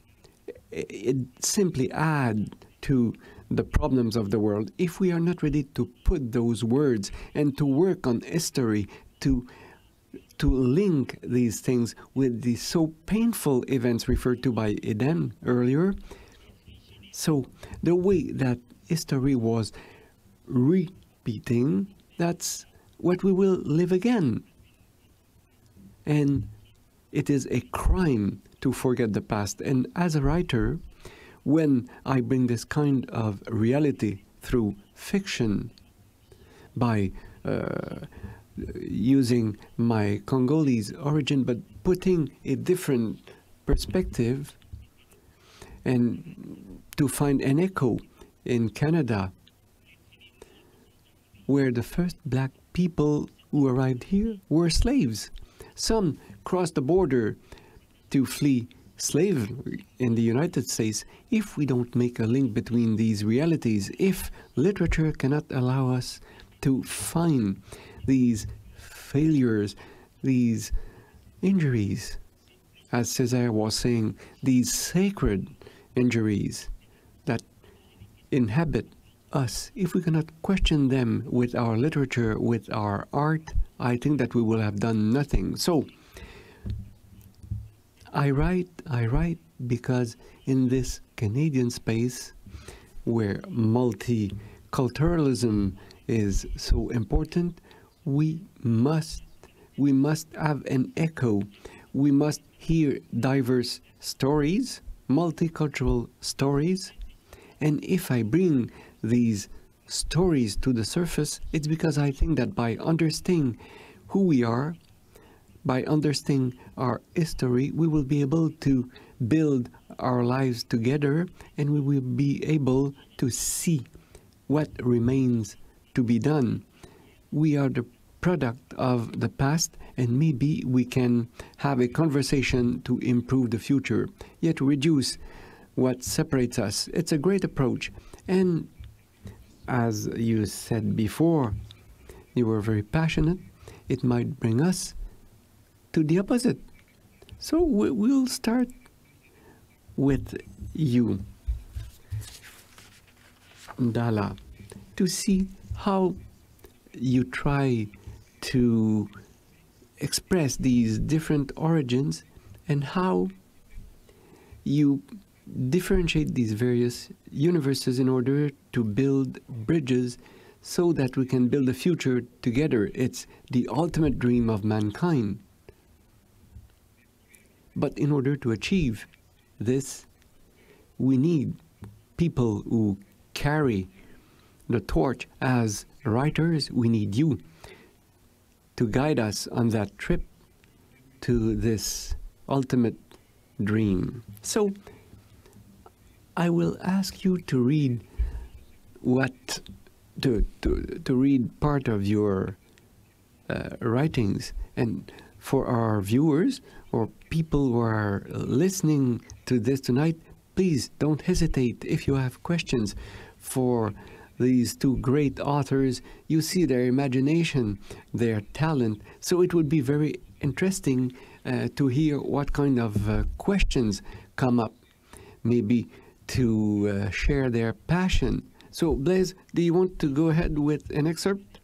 it simply add to the problems of the world if we are not ready to put those words and to work on history to to link these things with the so painful events referred to by Edem earlier. So the way that history was repeating, that's what we will live again. And it is a crime to forget the past. And as a writer, when I bring this kind of reality through fiction by uh, using my Congolese origin, but putting a different perspective and to find an echo in Canada, where the first black people who arrived here were slaves. Some crossed the border to flee slavery in the United States. If we don't make a link between these realities, if literature cannot allow us to find these failures, these injuries, as César was saying, these sacred injuries that inhabit us, if we cannot question them with our literature, with our art, I think that we will have done nothing. So I write, I write because in this Canadian space where multiculturalism is so important, we must, we must have an echo. We must hear diverse stories, multicultural stories. And if I bring these stories to the surface, it's because I think that by understanding who we are, by understanding our history, we will be able to build our lives together, and we will be able to see what remains to be done. We are the product of the past, and maybe we can have a conversation to improve the future, yet reduce what separates us. It's a great approach. And as you said before, you were very passionate. It might bring us to the opposite. So we, we'll start with you, Ndala, to see how you try to express these different origins and how you differentiate these various universes in order to build bridges so that we can build a future together. It's the ultimate dream of mankind. But in order to achieve this, we need people who carry the torch. As writers, we need you to guide us on that trip to this ultimate dream. So I will ask you to read what to to, to read part of your uh, writings, and for our viewers or people who are listening to this tonight, please don't hesitate if you have questions for these two great authors. You see their imagination, their talent, so it would be very interesting uh, to hear what kind of uh, questions come up, maybe to uh, share their passion. So, Blaise, do you want to go ahead with an excerpt?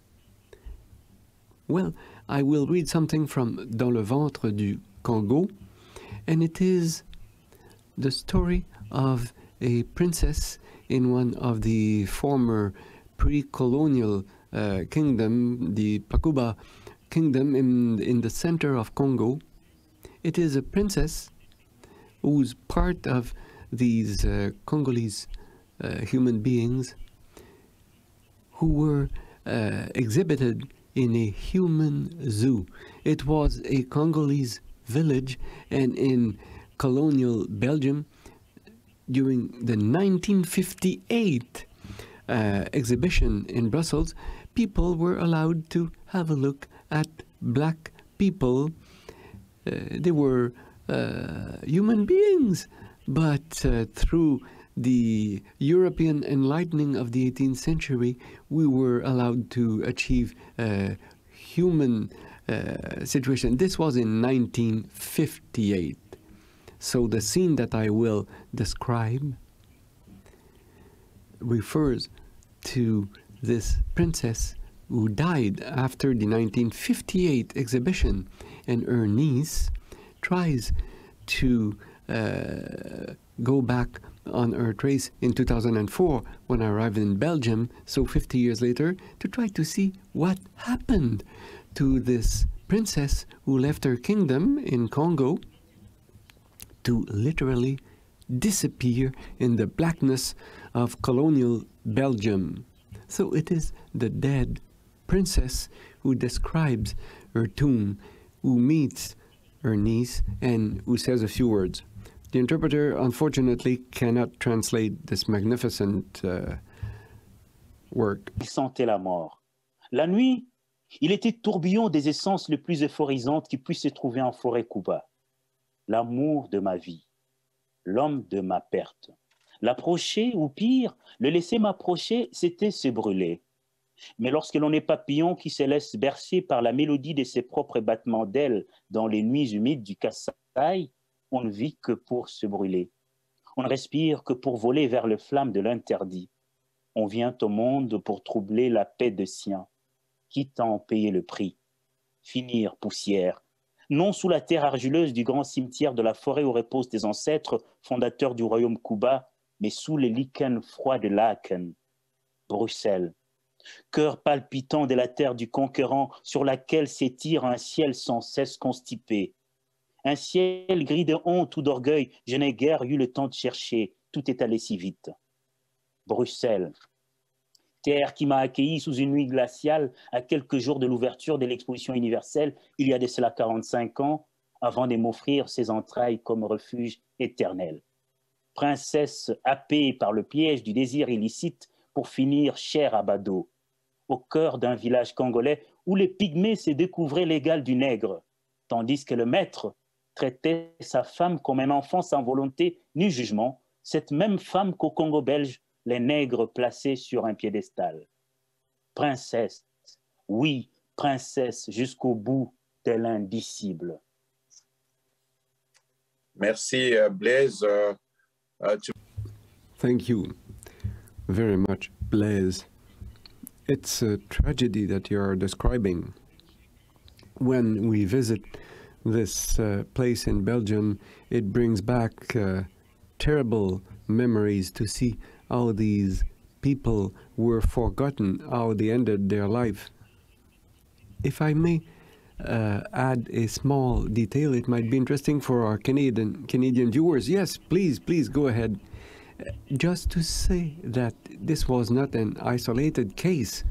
Well, I will read something from Dans le ventre du Congo, and it is the story of a princess in one of the former pre-colonial uh, kingdom, the Pakuba kingdom in, in the center of Congo. It is a princess who's part of these uh, Congolese uh, human beings who were uh, exhibited in a human zoo. It was a Congolese village, and in colonial Belgium, during the nineteen fifty-eight uh, exhibition in Brussels, people were allowed to have a look at black people. Uh, they were uh, human beings, but uh, through the European enlightening of the eighteenth century, we were allowed to achieve a human uh, situation. This was in nineteen fifty-eight. So the scene that I will describe refers to this princess who died after the nineteen fifty-eight exhibition, and her niece tries to uh, go back on her trace in two thousand four when I arrived in Belgium, so fifty years later, to try to see what happened to this princess who left her kingdom in Congo to literally disappear in the blackness of colonial Belgium. So it is the dead princess who describes her tomb, who meets her niece, and who says a few words. The interpreter, unfortunately, cannot translate this magnificent uh, work. Il sentait la mort. La nuit, il était tourbillon des essences les plus euphorisantes qui puissent se trouver en forêt Cuba. L'amour de ma vie, l'homme de ma perte. L'approcher, ou pire, le laisser m'approcher, c'était se brûler. Mais lorsque l'on est papillon qui se laisse bercer par la mélodie de ses propres battements d'ailes dans les nuits humides du Kasaï, on ne vit que pour se brûler. On ne respire que pour voler vers les flammes de l'interdit. On vient au monde pour troubler la paix de sien, quitte à en payer le prix. Finir poussière, non sous la terre argileuse du grand cimetière de la forêt où reposent tes ancêtres, fondateurs du royaume Cuba, mais sous les lichens froids de Laken. Bruxelles, cœur palpitant de la terre du conquérant sur laquelle s'étire un ciel sans cesse constipé. Un ciel gris de honte ou d'orgueil, je n'ai guère eu le temps de chercher, tout est allé si vite. Bruxelles, terre qui m'a accueilli sous une nuit glaciale à quelques jours de l'ouverture de l'exposition universelle, il y a de cela quarante-cinq ans, avant de m'offrir ses entrailles comme refuge éternel. Princesse happée par le piège du désir illicite pour finir chère à Bado, au cœur d'un village congolais où les pygmées se découvraient l'égal du nègre, tandis que le maître traitait sa femme comme un enfant sans volonté ni jugement, cette même femme qu'au Congo belge, les nègres plaçaient sur un piédestal. Princesse, oui, princesse jusqu'au bout de l'indicible. Merci, uh, Blaise. Uh, uh, to... Thank you very much, Blaise. It's a tragedy that you're describing. When we visit this uh, place in Belgium, it brings back uh, terrible memories to see how these people were forgotten, how they ended their life. If I may uh, add a small detail, it might be interesting for our Canadian Canadian viewers. Yes, please, please go ahead. Just to say that this was not an isolated case,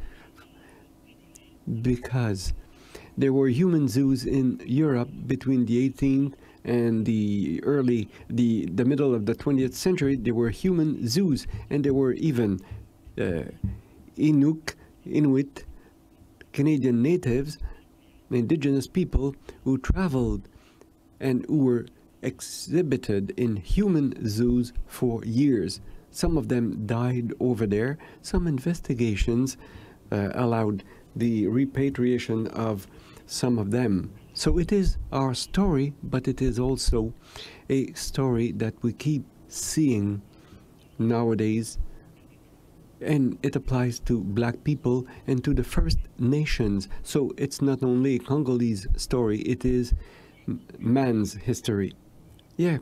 because there were human zoos in Europe between the eighteenth and the early, the, the middle of the twentieth century. There were human zoos, and there were even uh, Inuk, Inuit, Canadian natives, indigenous people who traveled and who were exhibited in human zoos for years. Some of them died over there. Some investigations uh, allowed the repatriation of some of them. So it is our story, but it is also a story that we keep seeing nowadays, and it applies to black people and to the First Nations. So it's not only a Congolese story, it is man's history. Yeah,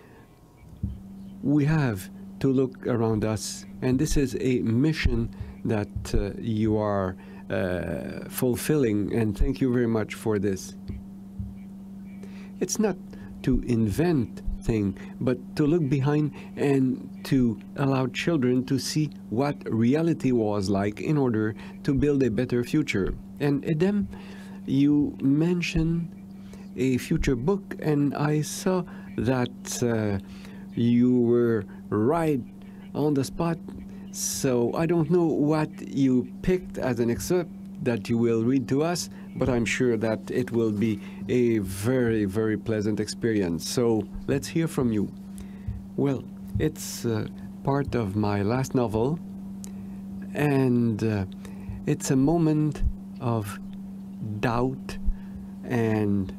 we have to look around us, and this is a mission that uh, you are uh, fulfilling, and thank you very much for this. It's not to invent things, but to look behind and to allow children to see what reality was like in order to build a better future. And Edem, you mentioned a future book, and I saw that uh, you were right on the spot. So I don't know what you picked as an excerpt that you will read to us, but I'm sure that it will be a very, very pleasant experience. So let's hear from you. Well, it's uh, part of my last novel, and uh, it's a moment of doubt, and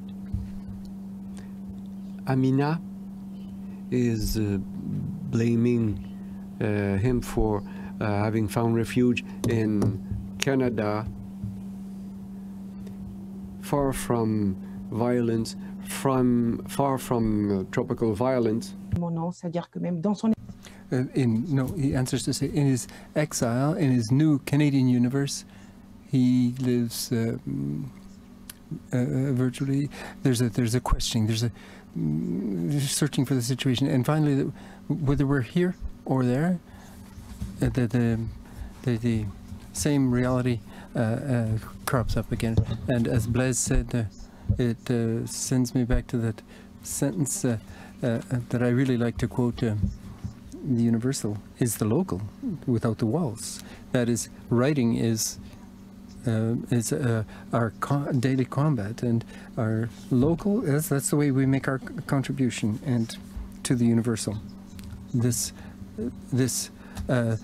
Amina is uh, blaming uh, him for uh, having found refuge in Canada, far from violence. from far from uh, tropical violence. Mon nom, c'est-à-dire que même dans son Uh, in no, he answers to say in his exile, in his new Canadian universe, he lives uh, uh, virtually. There's a there's a questioning. There's a mm, searching for the situation, and finally, the, whether we're here or there, uh, the, the the the same reality uh, uh, crops up again. And as Blaise said, uh, it uh, sends me back to that sentence uh, uh, that I really like to quote. Uh, The universal is the local, without the walls. That is, writing is uh, is uh, our co daily combat, and our local. That's, that's the way we make our contribution, and to the universal. This uh, this uh,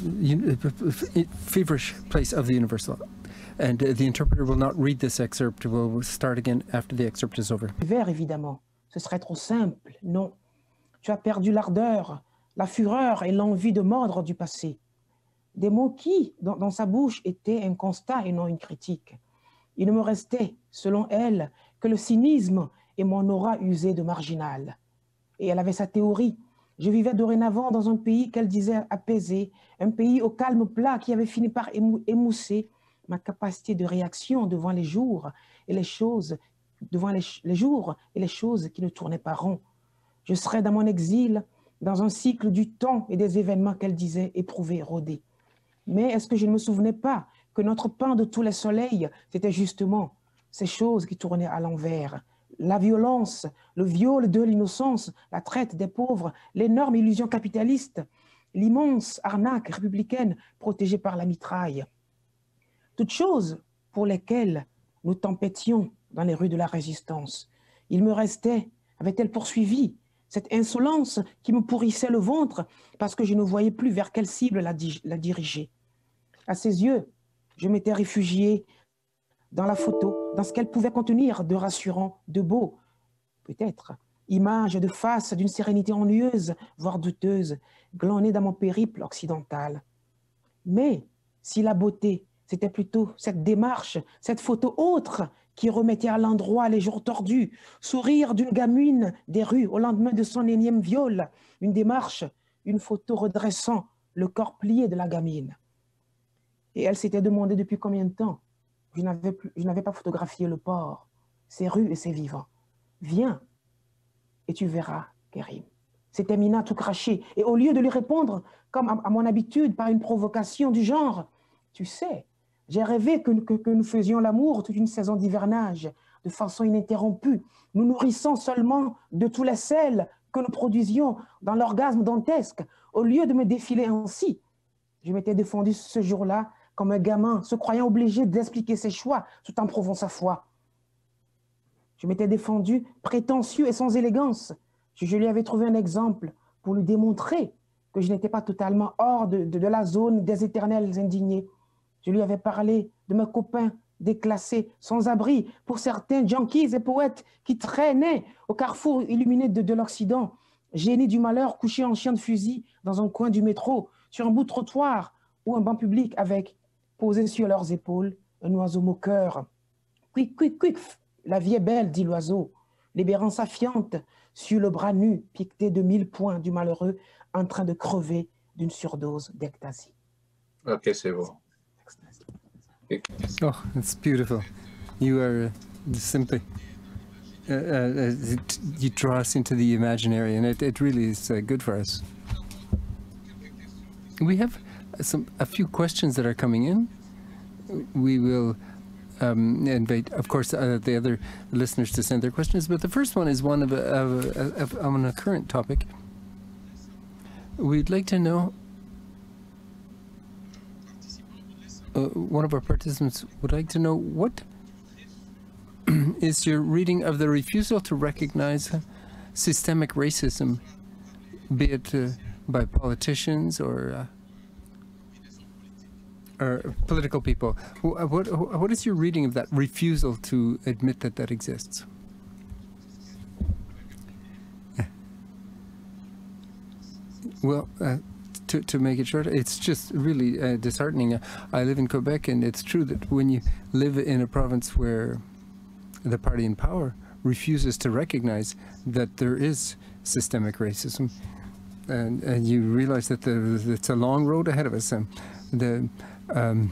feverish place of the universal, and uh, the interpreter will not read this excerpt. We'll start again after the excerpt is over. Vers, évidemment, ce serait trop simple. Non, tu as perdu l'ardeur, la fureur et l'envie de mordre du passé. Des mots qui, dans, dans sa bouche, étaient un constat et non une critique. Il ne me restait, selon elle, que le cynisme et mon aura usée de marginal. Et elle avait sa théorie. Je vivais dorénavant dans un pays qu'elle disait apaisé, un pays au calme plat qui avait fini par émou émousser ma capacité de réaction devant les jours et les choses, devant les, les jours et les choses qui ne tournaient pas rond. Je serais dans mon exil, dans un cycle du temps et des événements qu'elle disait éprouver, rôder. Mais est-ce que je ne me souvenais pas que notre pain de tous les soleils, c'était justement ces choses qui tournaient à l'envers, la violence, le viol de l'innocence, la traite des pauvres, l'énorme illusion capitaliste, l'immense arnaque républicaine protégée par la mitraille. Toutes choses pour lesquelles nous tempêtions dans les rues de la résistance. Il me restait, avait-elle poursuivi, cette insolence qui me pourrissait le ventre parce que je ne voyais plus vers quelle cible la, la diriger. À ses yeux, je m'étais réfugié dans la photo, dans ce qu'elle pouvait contenir de rassurant, de beau, peut-être, image de face d'une sérénité ennuyeuse, voire douteuse, glanée dans mon périple occidental. Mais si la beauté, c'était plutôt cette démarche, cette photo autre, qui remettait à l'endroit les jours tordus, sourire d'une gamine des rues au lendemain de son énième viol, une démarche, une photo redressant le corps plié de la gamine. Et elle s'était demandé depuis combien de temps je n'avais pas photographié le port, ses rues et ses vivants. Viens et tu verras, Kérim. C'était Mina tout craché. Et au lieu de lui répondre, comme à, à mon habitude, par une provocation du genre, tu sais, j'ai rêvé que, que, que nous faisions l'amour toute une saison d'hivernage, de façon ininterrompue, nous nourrissant seulement de tous les sels que nous produisions dans l'orgasme dantesque. Au lieu de me défiler ainsi, je m'étais défendu ce jour-là comme un gamin, se croyant obligé d'expliquer ses choix tout en prouvant sa foi. Je m'étais défendu prétentieux et sans élégance. Je, je lui avais trouvé un exemple pour lui démontrer que je n'étais pas totalement hors de, de, de la zone des éternels indignés. Je lui avais parlé de mes copains déclassés, sans abri, pour certains junkies et poètes qui traînaient au carrefour illuminé de, de l'Occident, génies du malheur couchés en chien de fusil dans un coin du métro, sur un bout de trottoir ou un banc public avec, posé sur leurs épaules, un oiseau moqueur. Quick, quick, quick, la vie est belle, dit l'oiseau, libérant sa fiente sur le bras nu, piqueté de mille points du malheureux, en train de crever d'une surdose d'ecstasy. Ok, c'est bon. Oh, it's beautiful. You are uh, simply, uh, uh, it, you draw us into the imaginary, and it, it really is uh, good for us. We have some a few questions that are coming in. We will um, invite, of course, uh, the other listeners to send their questions, but the first one is one of a, of, a, of, on a current topic. We'd like to know, Uh, one of our participants would like to know what is your reading of the refusal to recognize systemic racism, be it uh, by politicians or uh, or political people. What, what what is your reading of that refusal to admit that that exists? Well. Uh, To, to make it short, it's just really uh, disheartening. Uh, I live in Quebec, and it's true that when you live in a province where the party in power refuses to recognize that there is systemic racism. And, and you realize that the, it's a long road ahead of us. Um, the, um,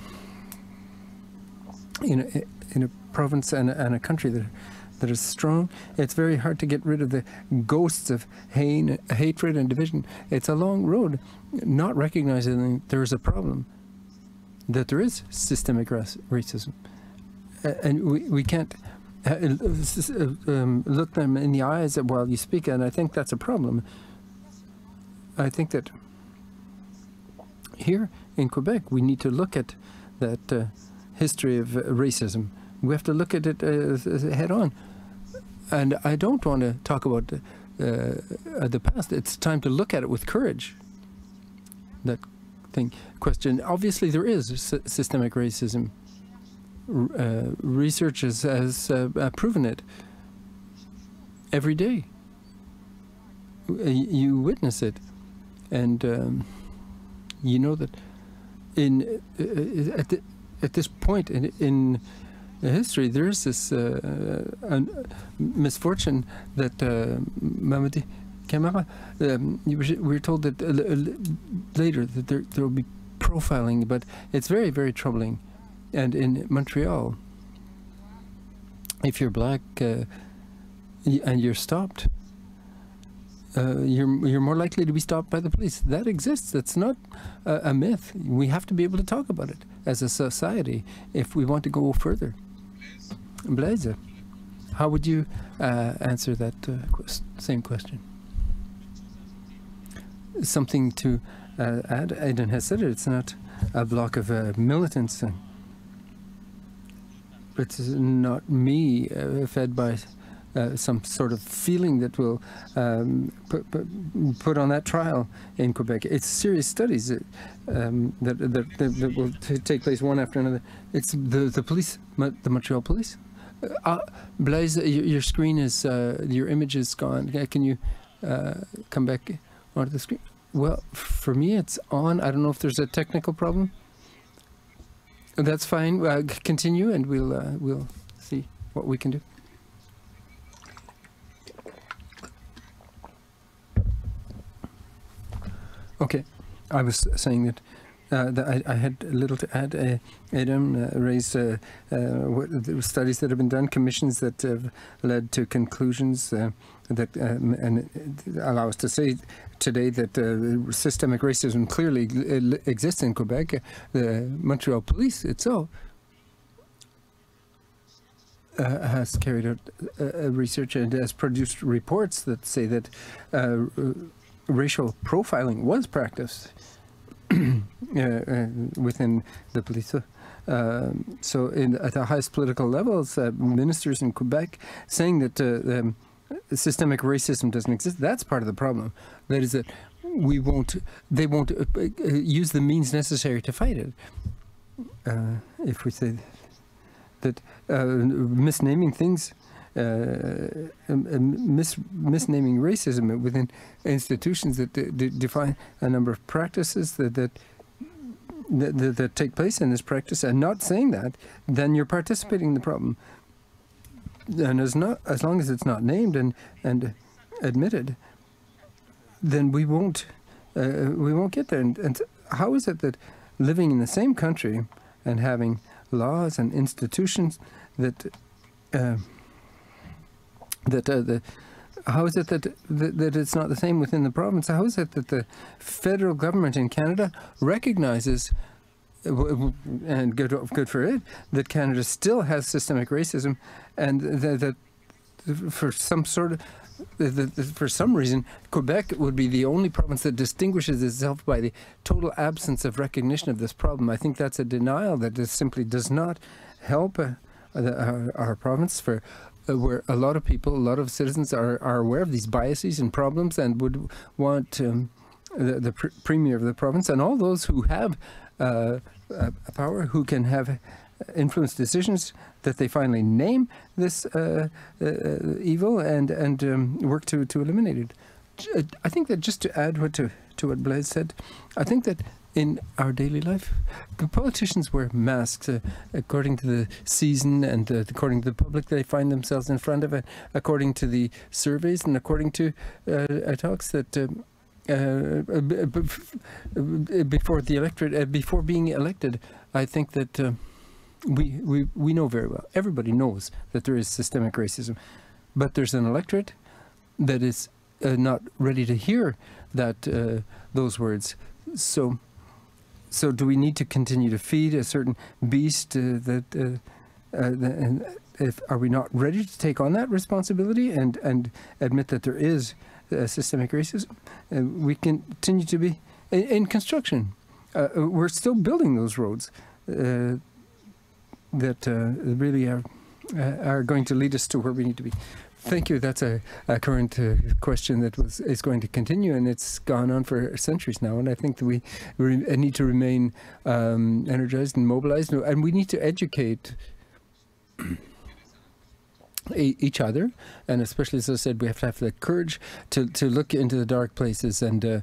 in, a, in a province and, and a country that, that is strong, it's very hard to get rid of the ghosts of hate, hatred and division. It's a long road, not recognizing there is a problem, that there is systemic racism. Uh, and we, we can't uh, um, look them in the eyes while you speak, and I think that's a problem. I think that here in Quebec, we need to look at that uh, history of uh, racism. We have to look at it uh, head on. And I don't want to talk about uh, uh, the past. It's time to look at it with courage. That thing, question. Obviously, there is systemic racism. R uh, research has, has uh, proven it every day. You witness it. And um, you know that in uh, at, the, at this point in, in history, there is this uh, uh, misfortune that uh, Mamadi Camara, um, we were told that uh, later that there, there will be profiling, but it's very, very troubling. And in Montreal, if you're black uh, and you're stopped, Uh, you're you're more likely to be stopped by the police. That exists. That's not uh, a myth. We have to be able to talk about it as a society if we want to go further. Blaise, how would you uh, answer that uh, quest same question? Something to uh, add? Aidan has said it. It's not a block of uh, militants. Uh, it's not me uh, fed by Uh, some sort of feeling that will um, put, put, put on that trial in Quebec. It's serious studies that, um, that, that, that, that will take place one after another. It's the, the police, the Montreal police. Uh, Blaise, your, your screen is, uh, your image is gone. Can you uh, come back onto the screen? Well, for me it's on. I don't know if there's a technical problem. That's fine. Uh, continue and we'll, uh, we'll see what we can do. Okay, I was saying that, uh, that I, I had little to add. Uh, Edem uh, raised uh, uh, what, the studies that have been done, commissions that have led to conclusions uh, that um, and allow us to say today that uh, systemic racism clearly exists in Quebec. The Montreal police itself uh, has carried out uh, research and has produced reports that say that uh, racial profiling was practiced uh, uh, within the police. Uh, so in, at the highest political levels, uh, ministers in Quebec saying that uh, um, systemic racism doesn't exist, that's part of the problem. That is that we won't, they won't uh, uh, use the means necessary to fight it. Uh, if we say that uh, misnaming things, Uh, mis misnaming racism within institutions that define a number of practices that that, that that take place in this practice, and not saying that, then you're participating in the problem. And as not as long as it's not named and and admitted, then we won't uh, we won't get there. And, and how is it that living in the same country and having laws and institutions that uh, that uh, the how is it that, that that it's not the same within the province? How is it that the federal government in Canada recognizes, uh, and good good for it, that Canada still has systemic racism, and that, that for some sort of that, that for some reason Quebec would be the only province that distinguishes itself by the total absence of recognition of this problem? I think that's a denial that just simply does not help uh, the, our, our province, for Uh, where a lot of people, a lot of citizens are, are aware of these biases and problems and would want um, the, the pr premier of the province and all those who have uh, a, a power, who can have influence decisions, that they finally name this uh, uh, evil and, and um, work to, to eliminate it. I think that just to add what to, to what Blaise said. I think that in our daily life, the politicians wear masks uh, according to the season and uh, according to the public they find themselves in front of it, according to the surveys and according to uh, talks that uh, uh, before the electorate, uh, before being elected. I think that uh, we, we, we know very well, everybody knows that there is systemic racism, but there's an electorate that is uh, not ready to hear that uh, those words. So So do we need to continue to feed a certain beast uh, that, uh, uh, the, and if, are we not ready to take on that responsibility and, and admit that there is uh, systemic racism? Uh, we continue to be, in, in construction, uh, we're still building those roads uh, that uh, really are, uh, are going to lead us to where we need to be. Thank you. That's a, a current uh, question that was is going to continue, and it's gone on for centuries now. And I think that we re need to remain um, energized and mobilized, and we need to educate each other. And especially, as I said, we have to have the courage to to look into the dark places. And, uh,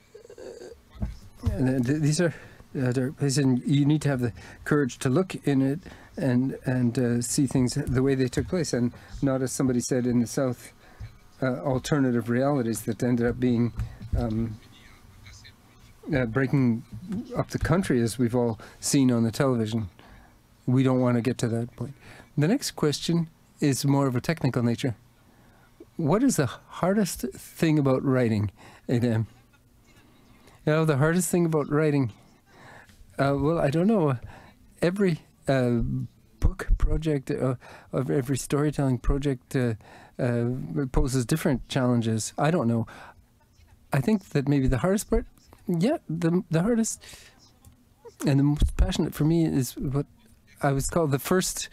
and th these are uh, dark places, and you need to have the courage to look in it and and uh, see things the way they took place, and not, as somebody said in the South, uh, alternative realities that ended up being um, uh, breaking up the country, as we've all seen on the television. We don't want to get to that point. The next question is more of a technical nature. What is the hardest thing about writing, Edem? You know, the hardest thing about writing, uh, well, I don't know. Every Uh, book project uh, of every storytelling project uh, uh, poses different challenges. I don't know. I think that maybe the hardest part, yeah, the the hardest and the most passionate for me is what I was called the first,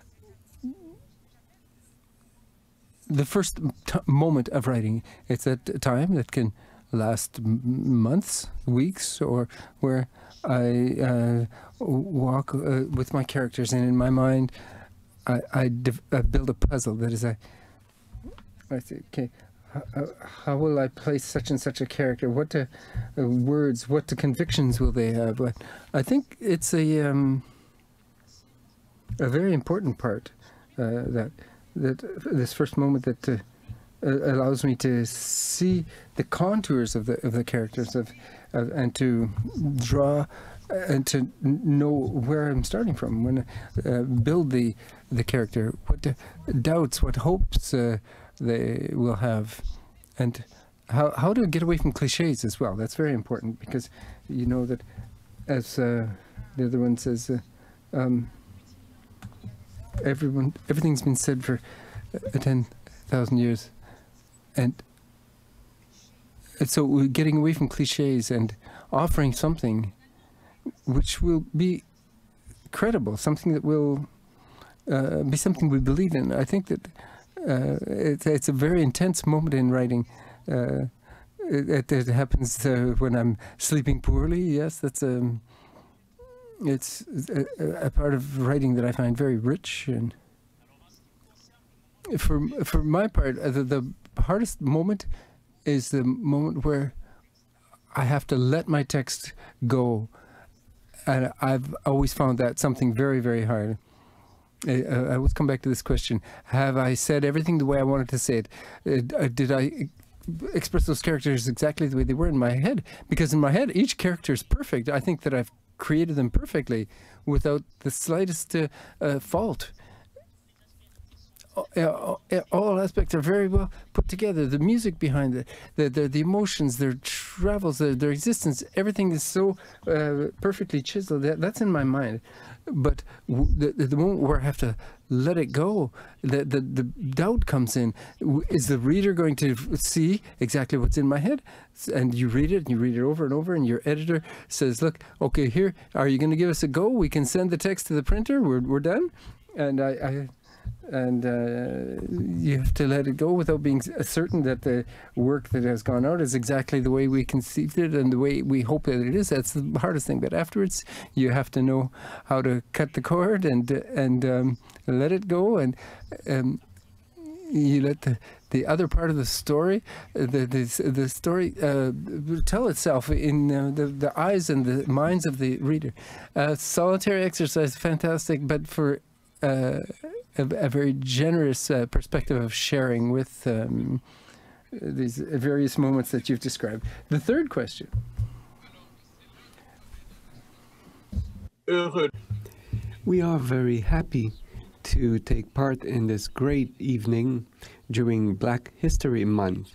the first t moment of writing. It's a time that can last m months, weeks, or where I uh, walk uh, with my characters, and in my mind, I, I, I build a puzzle. That is, I, I say, okay, how, how will I place such and such a character? What uh, uh, words, what the convictions will they have? But I think it's a um, a very important part uh, that that this first moment that. Uh, Uh, allows me to see the contours of the of the characters of, of and to draw uh, and to know where I'm starting from when uh, build the the character, what uh, doubts, what hopes uh, they will have, and how how to get away from cliches as well. That's very important, because you know that, as uh, the other one says, uh, um, everyone everything's been said for uh, ten thousand years. And so we're getting away from cliches and offering something which will be credible, something that will uh, be something we believe in. I think that uh, it's, it's a very intense moment in writing. Uh, it, it happens uh, when I'm sleeping poorly. Yes, that's um, it's a, a part of writing that I find very rich. And for for my part, uh, the, the hardest moment is the moment where I have to let my text go, and I've always found that something very, very hard. I, I always come back to this question: have I said everything the way I wanted to say it? Uh, did I express those characters exactly the way they were in my head? Because in my head, each character is perfect. I think that I've created them perfectly without the slightest uh, uh, fault. All, all aspects are very well put together. The music behind it, the the, the emotions, their travels, their, their existence, everything is so uh, perfectly chiseled. That, that's in my mind. But w the, the moment where I have to let it go, the, the, the doubt comes in. Is the reader going to see exactly what's in my head? And you read it, and you read it over and over, and your editor says, look, okay, here, are you going to give us a go? We can send the text to the printer. We're, we're done. And I... I and uh, you have to let it go without being certain that the work that has gone out is exactly the way we conceived it and the way we hope that it is. That's the hardest thing. But afterwards, you have to know how to cut the cord and and um, let it go, and um, you let the the other part of the story, the the, the story uh, tell itself in uh, the, the eyes and the minds of the reader. Uh, solitary exercise, fantastic, but for uh, a, a very generous uh, perspective of sharing with um, these various moments that you've described. The third question. We are very happy to take part in this great evening during Black History Month.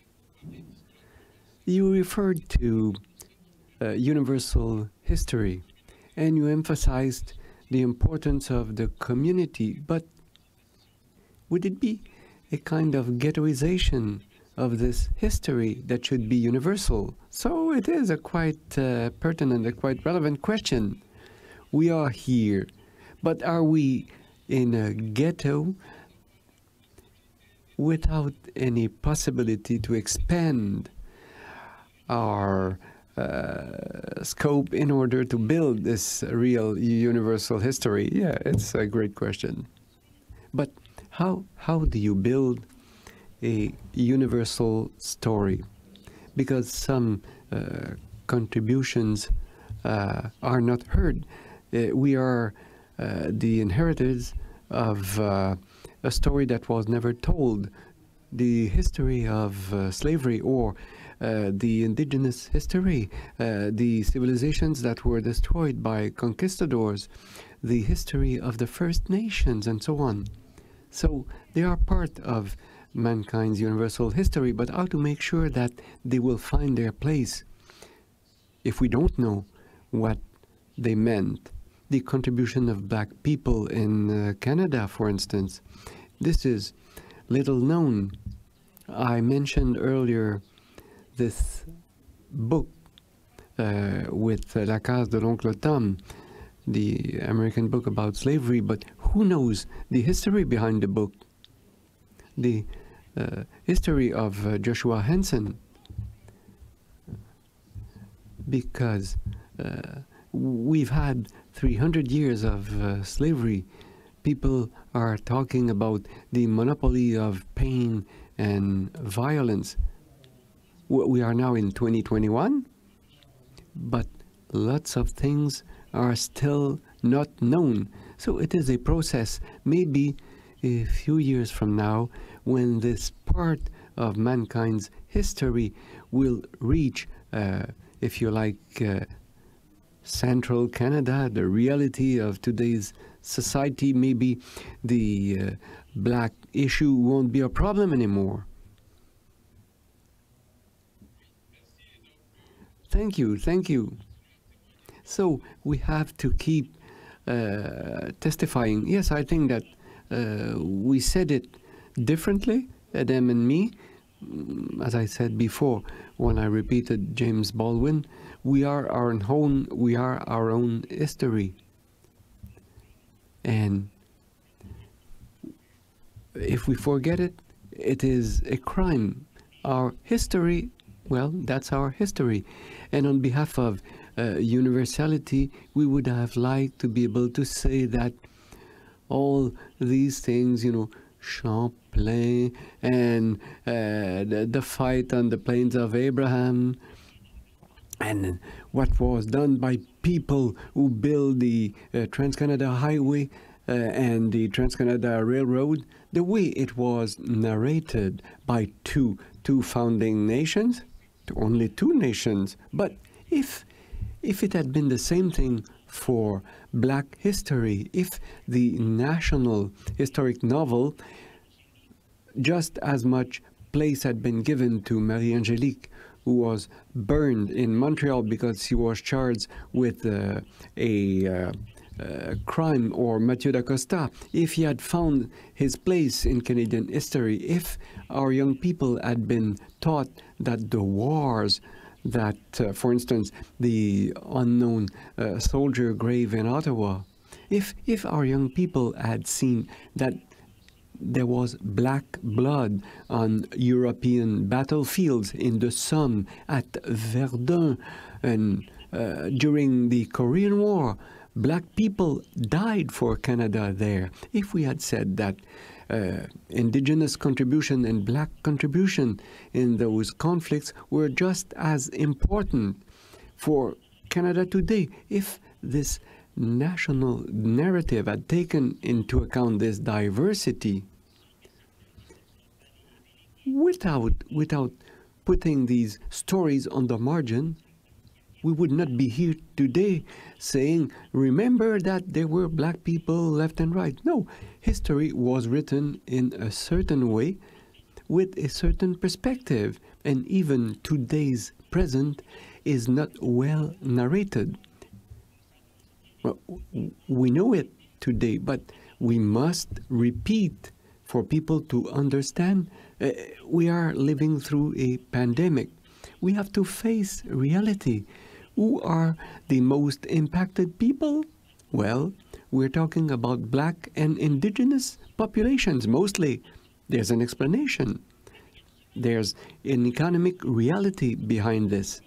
You referred to uh, universal history, and you emphasized the importance of the community, but would it be a kind of ghettoization of this history that should be universal? So it is a quite uh, pertinent, a quite relevant question. We are here, but are we in a ghetto without any possibility to expand our uh, scope in order to build this real universal history? Yeah, it's a great question. But how, how do you build a universal story? Because some uh, contributions uh, are not heard. Uh, we are uh, the inheritors of uh, a story that was never told, the history of uh, slavery, or uh, the indigenous history, uh, the civilizations that were destroyed by conquistadors, the history of the First Nations, and so on. So they are part of mankind's universal history, but how to make sure that they will find their place if we don't know what they meant. The contribution of black people in uh, Canada, for instance, this is little known. I mentioned earlier this book uh, with uh, La Case de l'Oncle Tom, the American book about slavery, but who knows the history behind the book? The uh, history of uh, Joshua Henson, because uh, we've had three hundred years of uh, slavery. People are talking about the monopoly of pain and violence. We are now in twenty twenty-one, but lots of things are still not known. So it is a process. Maybe a few years from now, when this part of mankind's history will reach, uh, if you like, uh, central Canada, the reality of today's society, maybe the uh, black issue won't be a problem anymore. Thank you, thank you. So we have to keep uh, testifying. Yes, I think that uh, we said it differently, Edem and me. As I said before, when I repeated James Baldwin, we are our own, we are our own history. And if we forget it, it is a crime. Our history, well, that's our history. And on behalf of uh, universality, we would have liked to be able to say that all these things, you know, Champlain and uh, the, the fight on the plains of Abraham, and what was done by people who built the uh, Trans-Canada Highway uh, and the Trans-Canada Railroad, the way it was narrated by two, two founding nations, only two nations. But if, if it had been the same thing for black history, if the national historic novel, just as much place had been given to Marie-Angélique, who was burned in Montreal because he was charged with uh, a uh, uh, crime, or Mathieu d'Acosta, if he had found his place in Canadian history, if our young people had been taught that the wars that, uh, for instance, the unknown uh, soldier grave in Ottawa, if, if our young people had seen that there was black blood on European battlefields, in the Somme, at Verdun, and uh, during the Korean War, black people died for Canada there. If we had said that uh, indigenous contribution and black contribution in those conflicts were just as important for Canada today. If this national narrative had taken into account this diversity without, without putting these stories on the margin, we would not be here today saying, remember that there were black people left and right. No, history was written in a certain way with a certain perspective, and even today's present is not well narrated. Well, we know it today, but we must repeat for people to understand. Uh, we are living through a pandemic. We have to face reality. Who are the most impacted people? Well, we're talking about black and indigenous populations mostly. There's an explanation. There's an economic reality behind this.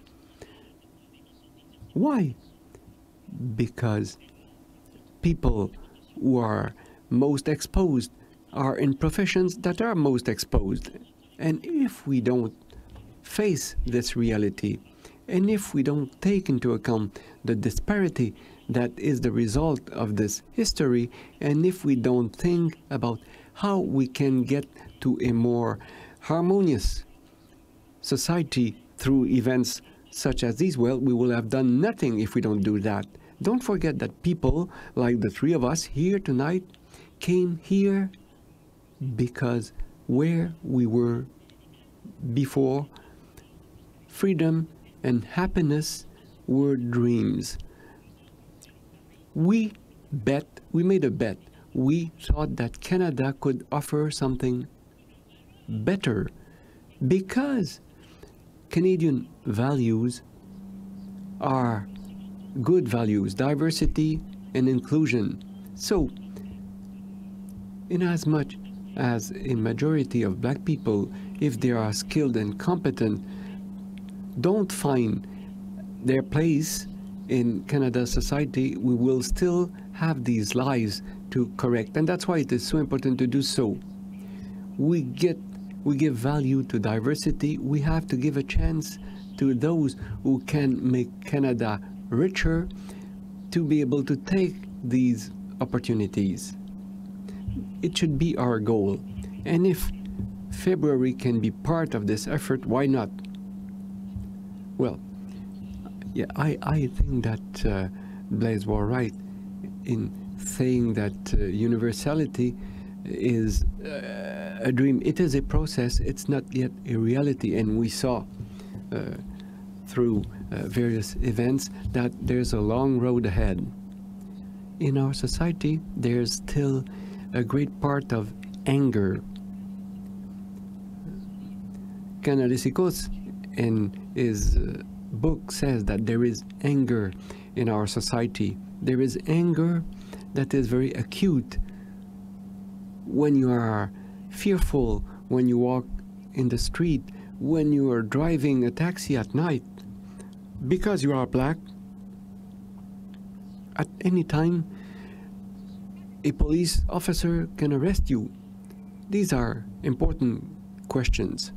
Why? Because people who are most exposed are in professions that are most exposed. And if we don't face this reality, and if we don't take into account the disparity that is the result of this history, and if we don't think about how we can get to a more harmonious society through events such as these, well, we will have done nothing if we don't do that. Don't forget that people like the three of us here tonight came here because where we were before, freedom and happiness were dreams. We bet, we made a bet. We thought that Canada could offer something better because Canadian values are good values, diversity and inclusion. So, in as much as a majority of black people, if they are skilled and competent, don't find their place in Canada's society, we will still have these lives to correct. And that's why it is so important to do so. We get, we give value to diversity. We have to give a chance to those who can make Canada richer to be able to take these opportunities. It should be our goal. And if February can be part of this effort, why not? Well, yeah, I, I think that uh, Blaise was right in saying that uh, universality is uh, a dream. It is a process. It's not yet a reality. And we saw uh, through uh, various events that there's a long road ahead. In our society, there's still a great part of anger. Canalicicos in his uh, book says that there is anger in our society. There is anger that is very acute when you are fearful, when you walk in the street, when you are driving a taxi at night. Because you are black, at any time, a police officer can arrest you. These are important questions.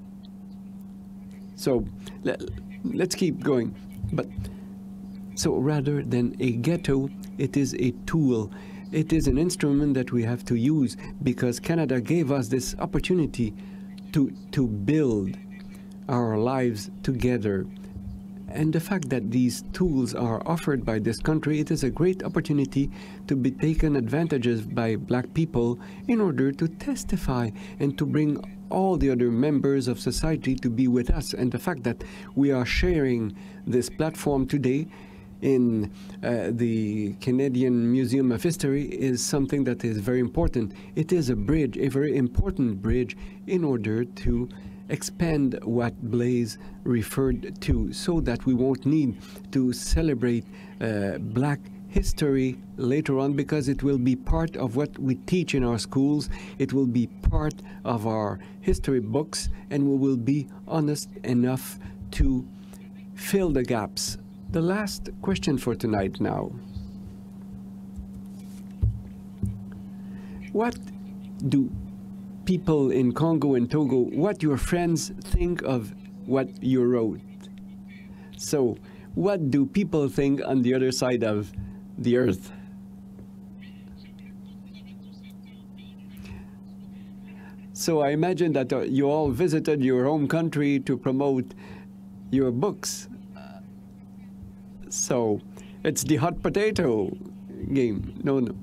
So let, let's keep going. But so rather than a ghetto, it is a tool. It is an instrument that we have to use because Canada gave us this opportunity to, to build our lives together. And the fact that these tools are offered by this country, it is a great opportunity to be taken advantage of by black people in order to testify and to bring all the other members of society to be with us. And the fact that we are sharing this platform today in uh, the Canadian Museum of History is something that is very important. It is a bridge, a very important bridge, in order to expand what Blaise referred to, so that we won't need to celebrate uh, black history later on, because it will be part of what we teach in our schools. It will be part of our history books, and we will be honest enough to fill the gaps. The last question for tonight now. What do people in Congo and Togo what your friends think of what you wrote. So, what do people think on the other side of the earth? So I imagine that uh, you all visited your home country to promote your books. So it's the hot potato game. No, no.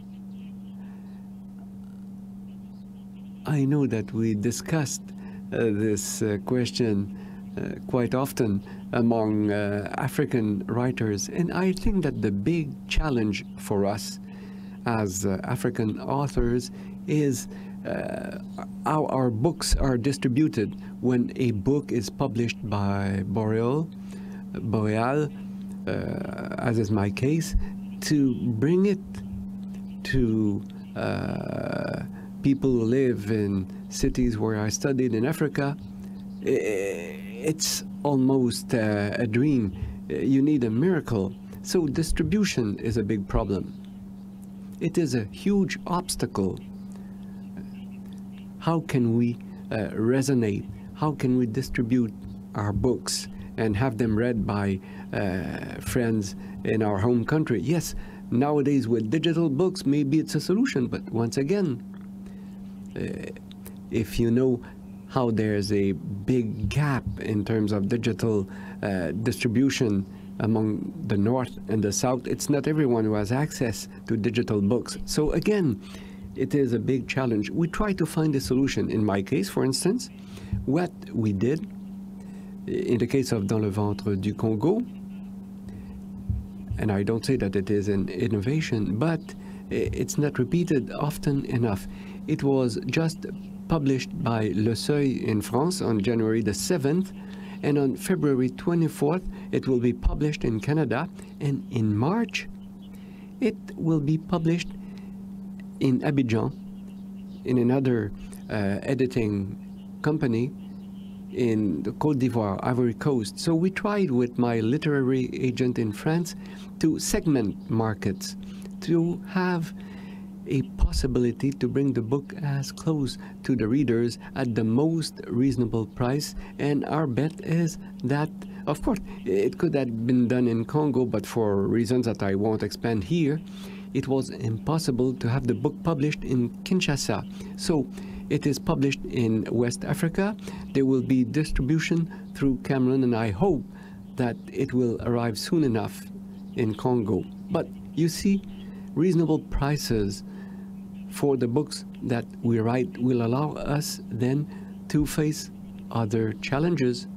I know that we discussed uh, this uh, question uh, quite often among uh, African writers, and I think that the big challenge for us as uh, African authors is uh, how our books are distributed. When a book is published by Boreal, Boreal, uh, as is my case, to bring it to uh, people who live in cities where I studied in Africa, it's almost uh, a dream. You need a miracle. So distribution is a big problem. It is a huge obstacle. How can we uh, resonate? How can we distribute our books and have them read by uh, friends in our home country? Yes, nowadays with digital books, maybe it's a solution, but once again, uh, if you know how there's a big gap in terms of digital uh, distribution among the North and the South, it's not everyone who has access to digital books. So again, it is a big challenge. We try to find a solution. In my case, for instance, what we did, in the case of Dans le ventre du Congo, and I don't say that it is an innovation, but it's not repeated often enough. It was just published by Le Seuil in France on January the seventh, and on February twenty-fourth, it will be published in Canada, and in March, it will be published in Abidjan, in another uh, editing company in the Côte d'Ivoire, Ivory Coast. So we tried with my literary agent in France to segment markets, to have a possibility to bring the book as close to the readers at the most reasonable price. And our bet is that, of course, it could have been done in Congo, but for reasons that I won't expand here, it was impossible to have the book published in Kinshasa. So it is published in West Africa. There will be distribution through Cameroon, and I hope that it will arrive soon enough in Congo. But you see, reasonable prices for the books that we write will allow us then to face other challenges,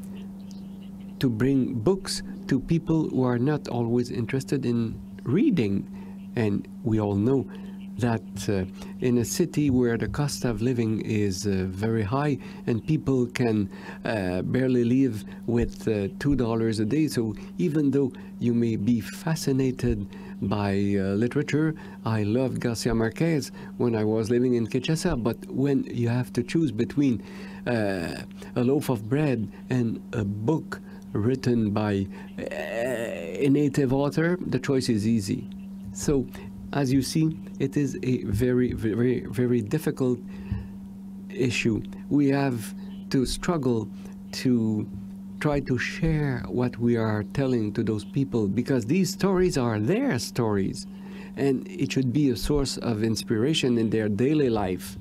to bring books to people who are not always interested in reading. And we all know that uh, in a city where the cost of living is uh, very high and people can uh, barely live with uh, two dollars a day, so even though you may be fascinated by uh, literature, I loved Garcia Marquez when I was living in Kinshasa, but when you have to choose between uh, a loaf of bread and a book written by uh, a native author, the choice is easy. So, as you see, it is a very, very, very difficult issue. We have to struggle to try to share what we are telling to those people, because these stories are their stories, and it should be a source of inspiration in their daily life.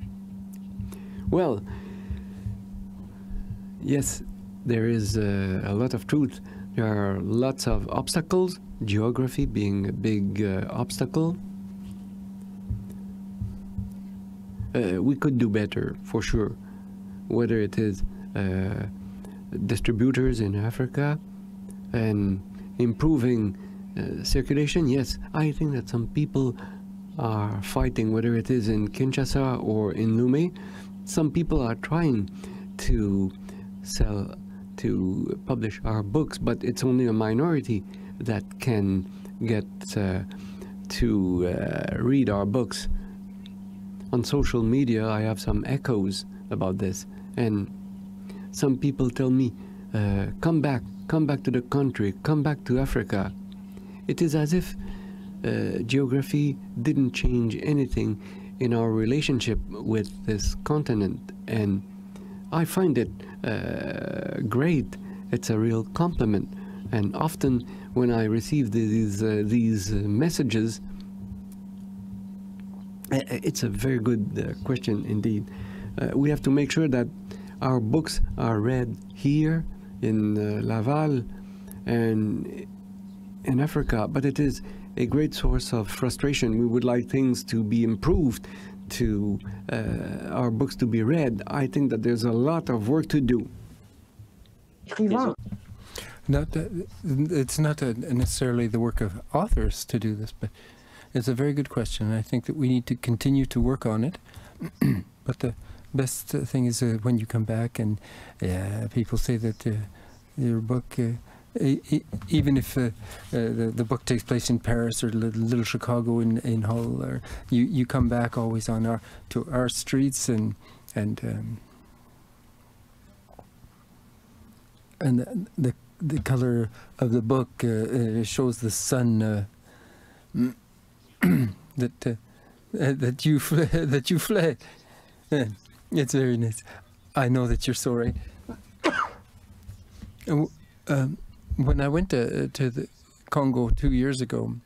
Well, yes, there is uh, a lot of truth. There are lots of obstacles, geography being a big uh, obstacle. Uh, we could do better, for sure, whether it is uh, distributors in Africa and improving uh, circulation. Yes, I think that some people are fighting, whether it is in Kinshasa or in Lomé. Some people are trying to sell, to publish our books, but it's only a minority that can get uh, to uh, read our books. On social media, I have some echoes about this, and some people tell me, uh, come back, come back to the country, come back to Africa. It is as if uh, geography didn't change anything in our relationship with this continent. And I find it uh, great. It's a real compliment. And often when I receive these, uh, these uh, messages, it's a very good uh, question indeed. Uh, we have to make sure that our books are read here in uh, Laval and in Africa, but it is a great source of frustration. We would like things to be improved, to uh, our books to be read. I think that there's a lot of work to do. Not that, it's not a, necessarily the work of authors to do this, but it's a very good question. I think that we need to continue to work on it. But the best thing is uh, when you come back and uh, people say that uh, your book, uh, e e even if uh, uh, the, the book takes place in Paris or Little, little Chicago in, in Hull, or you, you come back always on our to our streets, and and um, and the, the the color of the book uh, uh, shows the sun uh, that uh, uh, that you that you fled. Uh, it's very nice. I know that you're so right. um, when I went to to the Congo two years ago,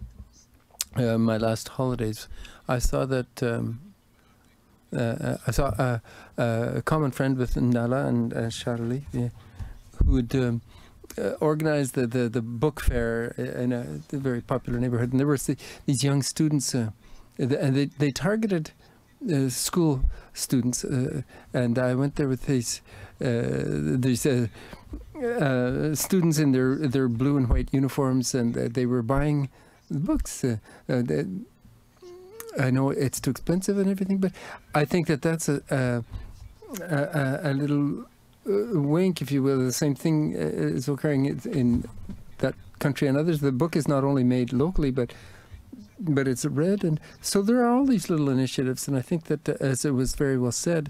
uh, my last holidays, I saw that um, uh, I saw a, a common friend with Ndala and uh, Charlie, yeah, who would um, uh, organize the, the the book fair in a, a very popular neighborhood, and there were these young students, uh, and they they targeted uh, school students, uh, and I went there with these uh, these uh, uh, students in their their blue and white uniforms, and uh, they were buying books. Uh, uh, they, I know it's too expensive and everything, but I think that that's a a, a, a little uh, wink, if you will. The same thing is occurring in that country and others. The book is not only made locally, but but it's read, and so there are all these little initiatives. And I think that, uh, as it was very well said,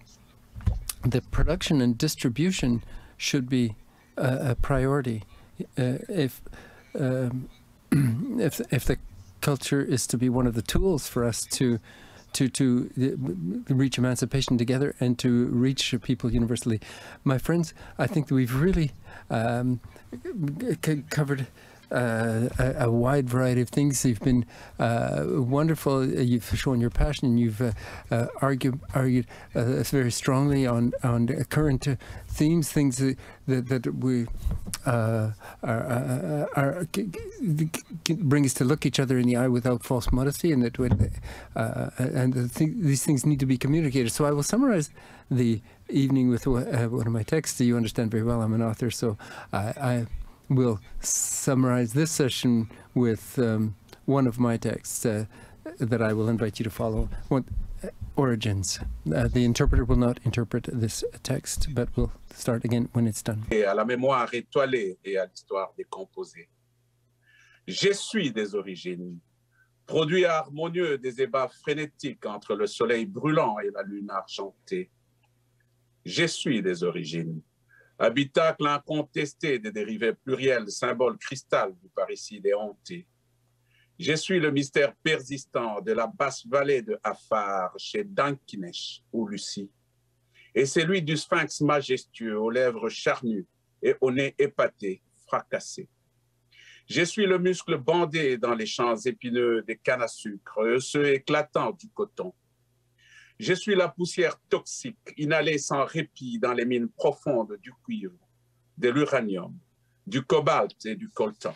the production and distribution should be uh, a priority. Uh, if um, if if the culture is to be one of the tools for us to to to reach emancipation together and to reach people universally. My friends, I think that we've really um, covered uh, a, a wide variety of things. You've been uh, wonderful. You've shown your passion, and you've uh, uh, argued argued uh, very strongly on on current uh, themes, things that that, that we uh, are, are, are bring us to look each other in the eye without false modesty, and that when, uh, and the th these things need to be communicated. So I will summarize the evening with uh, one of my texts. You understand very well I'm an author, so I, I will summarize this session with um, one of my texts uh, that I will invite you to follow. What, uh, origins. Uh, the interpreter will not interpret this text, but we'll start again when it's done. Et à la mémoire étoilée et à l'histoire décomposée. Je suis des origines, produit harmonieux des ébats frénétiques entre le soleil brûlant et la lune argentée. Je suis des origines, habitacle incontesté des dérivés pluriels, symbole cristal du parricide hanté. Je suis le mystère persistant de la basse vallée de Afar, chez Dankinesh ou Lucie. Et c'est lui du sphinx majestueux, aux lèvres charnues et au nez épaté, fracassé. Je suis le muscle bandé dans les champs épineux des cannes à sucre, ceux éclatants du coton. Je suis la poussière toxique, inhalée sans répit dans les mines profondes du cuivre, de l'uranium, du cobalt et du coltan.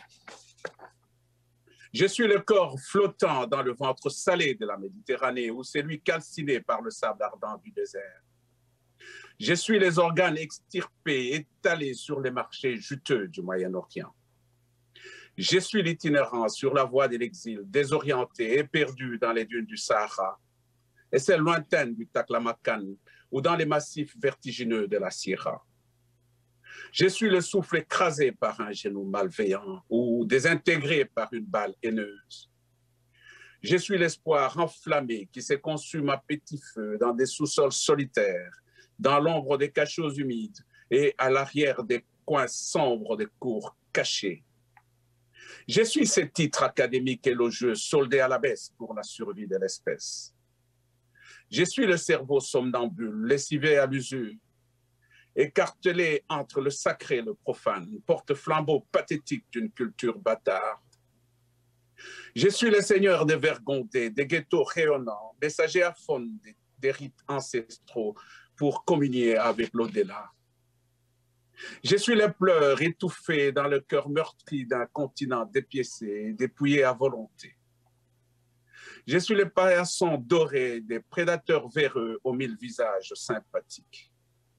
Je suis le corps flottant dans le ventre salé de la Méditerranée ou celui calciné par le sable ardent du désert. Je suis les organes extirpés, étalés sur les marchés juteux du Moyen-Orient. Je suis l'itinérant sur la voie de l'exil, désorienté, éperdu dans les dunes du Sahara, et celles lointaines du Taklamakan ou dans les massifs vertigineux de la Sierra. Je suis le souffle écrasé par un genou malveillant ou désintégré par une balle haineuse. Je suis l'espoir enflammé qui se consume à petit feu dans des sous-sols solitaires, dans l'ombre des cachots humides et à l'arrière des coins sombres des cours cachées. Je suis ce titre académique élogieux soldé à la baisse pour la survie de l'espèce. Je suis le cerveau somnambule, lessivé à l'usure, écartelé entre le sacré et le profane, porte-flambeau pathétique d'une culture bâtarde. Je suis le seigneur des vergondés, des ghettos rayonnants, messager à fond des, des rites ancestraux pour communier avec l'au-delà. Je suis les pleurs étouffés dans le cœur meurtri d'un continent dépiécé, dépouillé à volonté. Je suis le paillasson doré des prédateurs véreux aux mille visages sympathiques.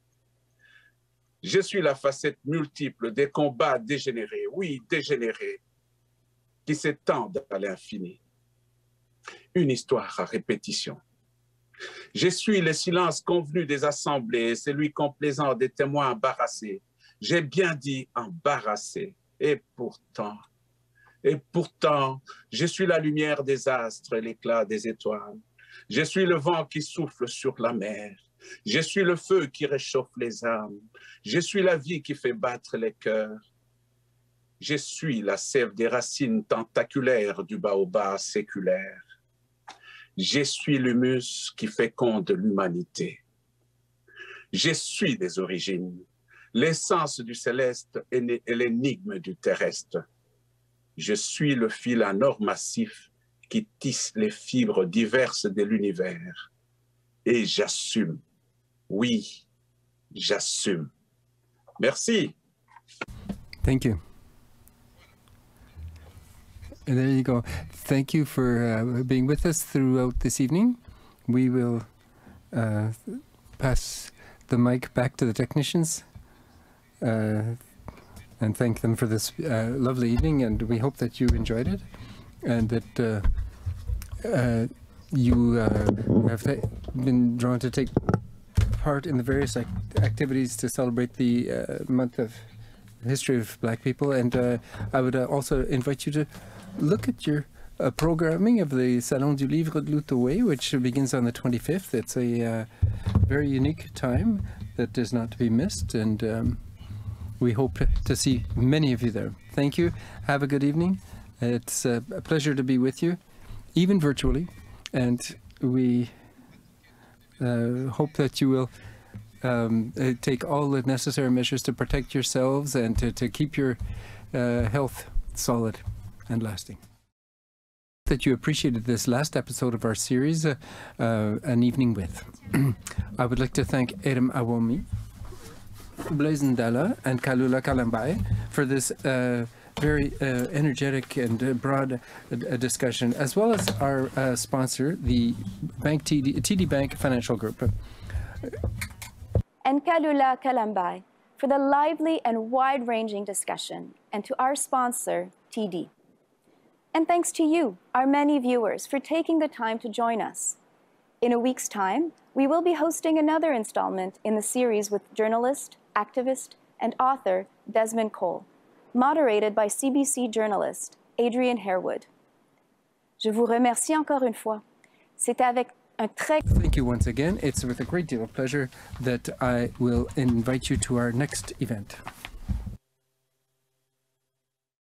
Je suis la facette multiple des combats dégénérés, oui, dégénérés, qui s'étendent à l'infini. Une histoire à répétition. Je suis le silence convenu des assemblées, celui complaisant des témoins embarrassés. J'ai bien dit embarrassé. Et pourtant, et pourtant, je suis la lumière des astres et l'éclat des étoiles. Je suis le vent qui souffle sur la mer. Je suis le feu qui réchauffe les âmes. Je suis la vie qui fait battre les cœurs. Je suis la sève des racines tentaculaires du baobab séculaire. Je suis l'humus qui féconde l'humanité. Je suis des origines, l'essence du céleste et l'énigme du terrestre. Je suis le fil à nord massif qui tisse les fibres diverses de l'univers. Et j'assume. Oui, j'assume. Merci. Thank you. And there you go. Thank you for uh, being with us throughout this evening. We will uh, pass the mic back to the technicians uh, and thank them for this uh, lovely evening, and we hope that you enjoyed it and that uh, uh, you uh, have been drawn to take part in the various ac activities to celebrate the uh, month of history of Black people. And uh, I would uh, also invite you to look at your uh, programming of the Salon du Livre de l'Awumey, which begins on the twenty-fifth. It's a uh, very unique time that is not to be missed, and um, we hope to see many of you there. Thank you. Have a good evening. It's a pleasure to be with you, even virtually, and we uh, hope that you will um, uh, take all the necessary measures to protect yourselves and to, to keep your uh, health solid and lasting. That you appreciated this last episode of our series, uh, uh, An Evening With. I would like to thank Edem Awumey, Blaise Ndala, and Kalula Kalambay for this uh, very uh, energetic and uh, broad uh, discussion, as well as our uh, sponsor, the Bank T D, T D Bank Financial Group. And Kalula Kalambay for the lively and wide-ranging discussion, and to our sponsor, T D. And thanks to you, our many viewers, for taking the time to join us. In a week's time, we will be hosting another installment in the series with journalist, activist, and author Desmond Cole, moderated by C B C journalist Adrian Harewood. Je vous remercie encore une fois. C'était avec un très... Thank you once again. It's with a great deal of pleasure that I will invite you to our next event.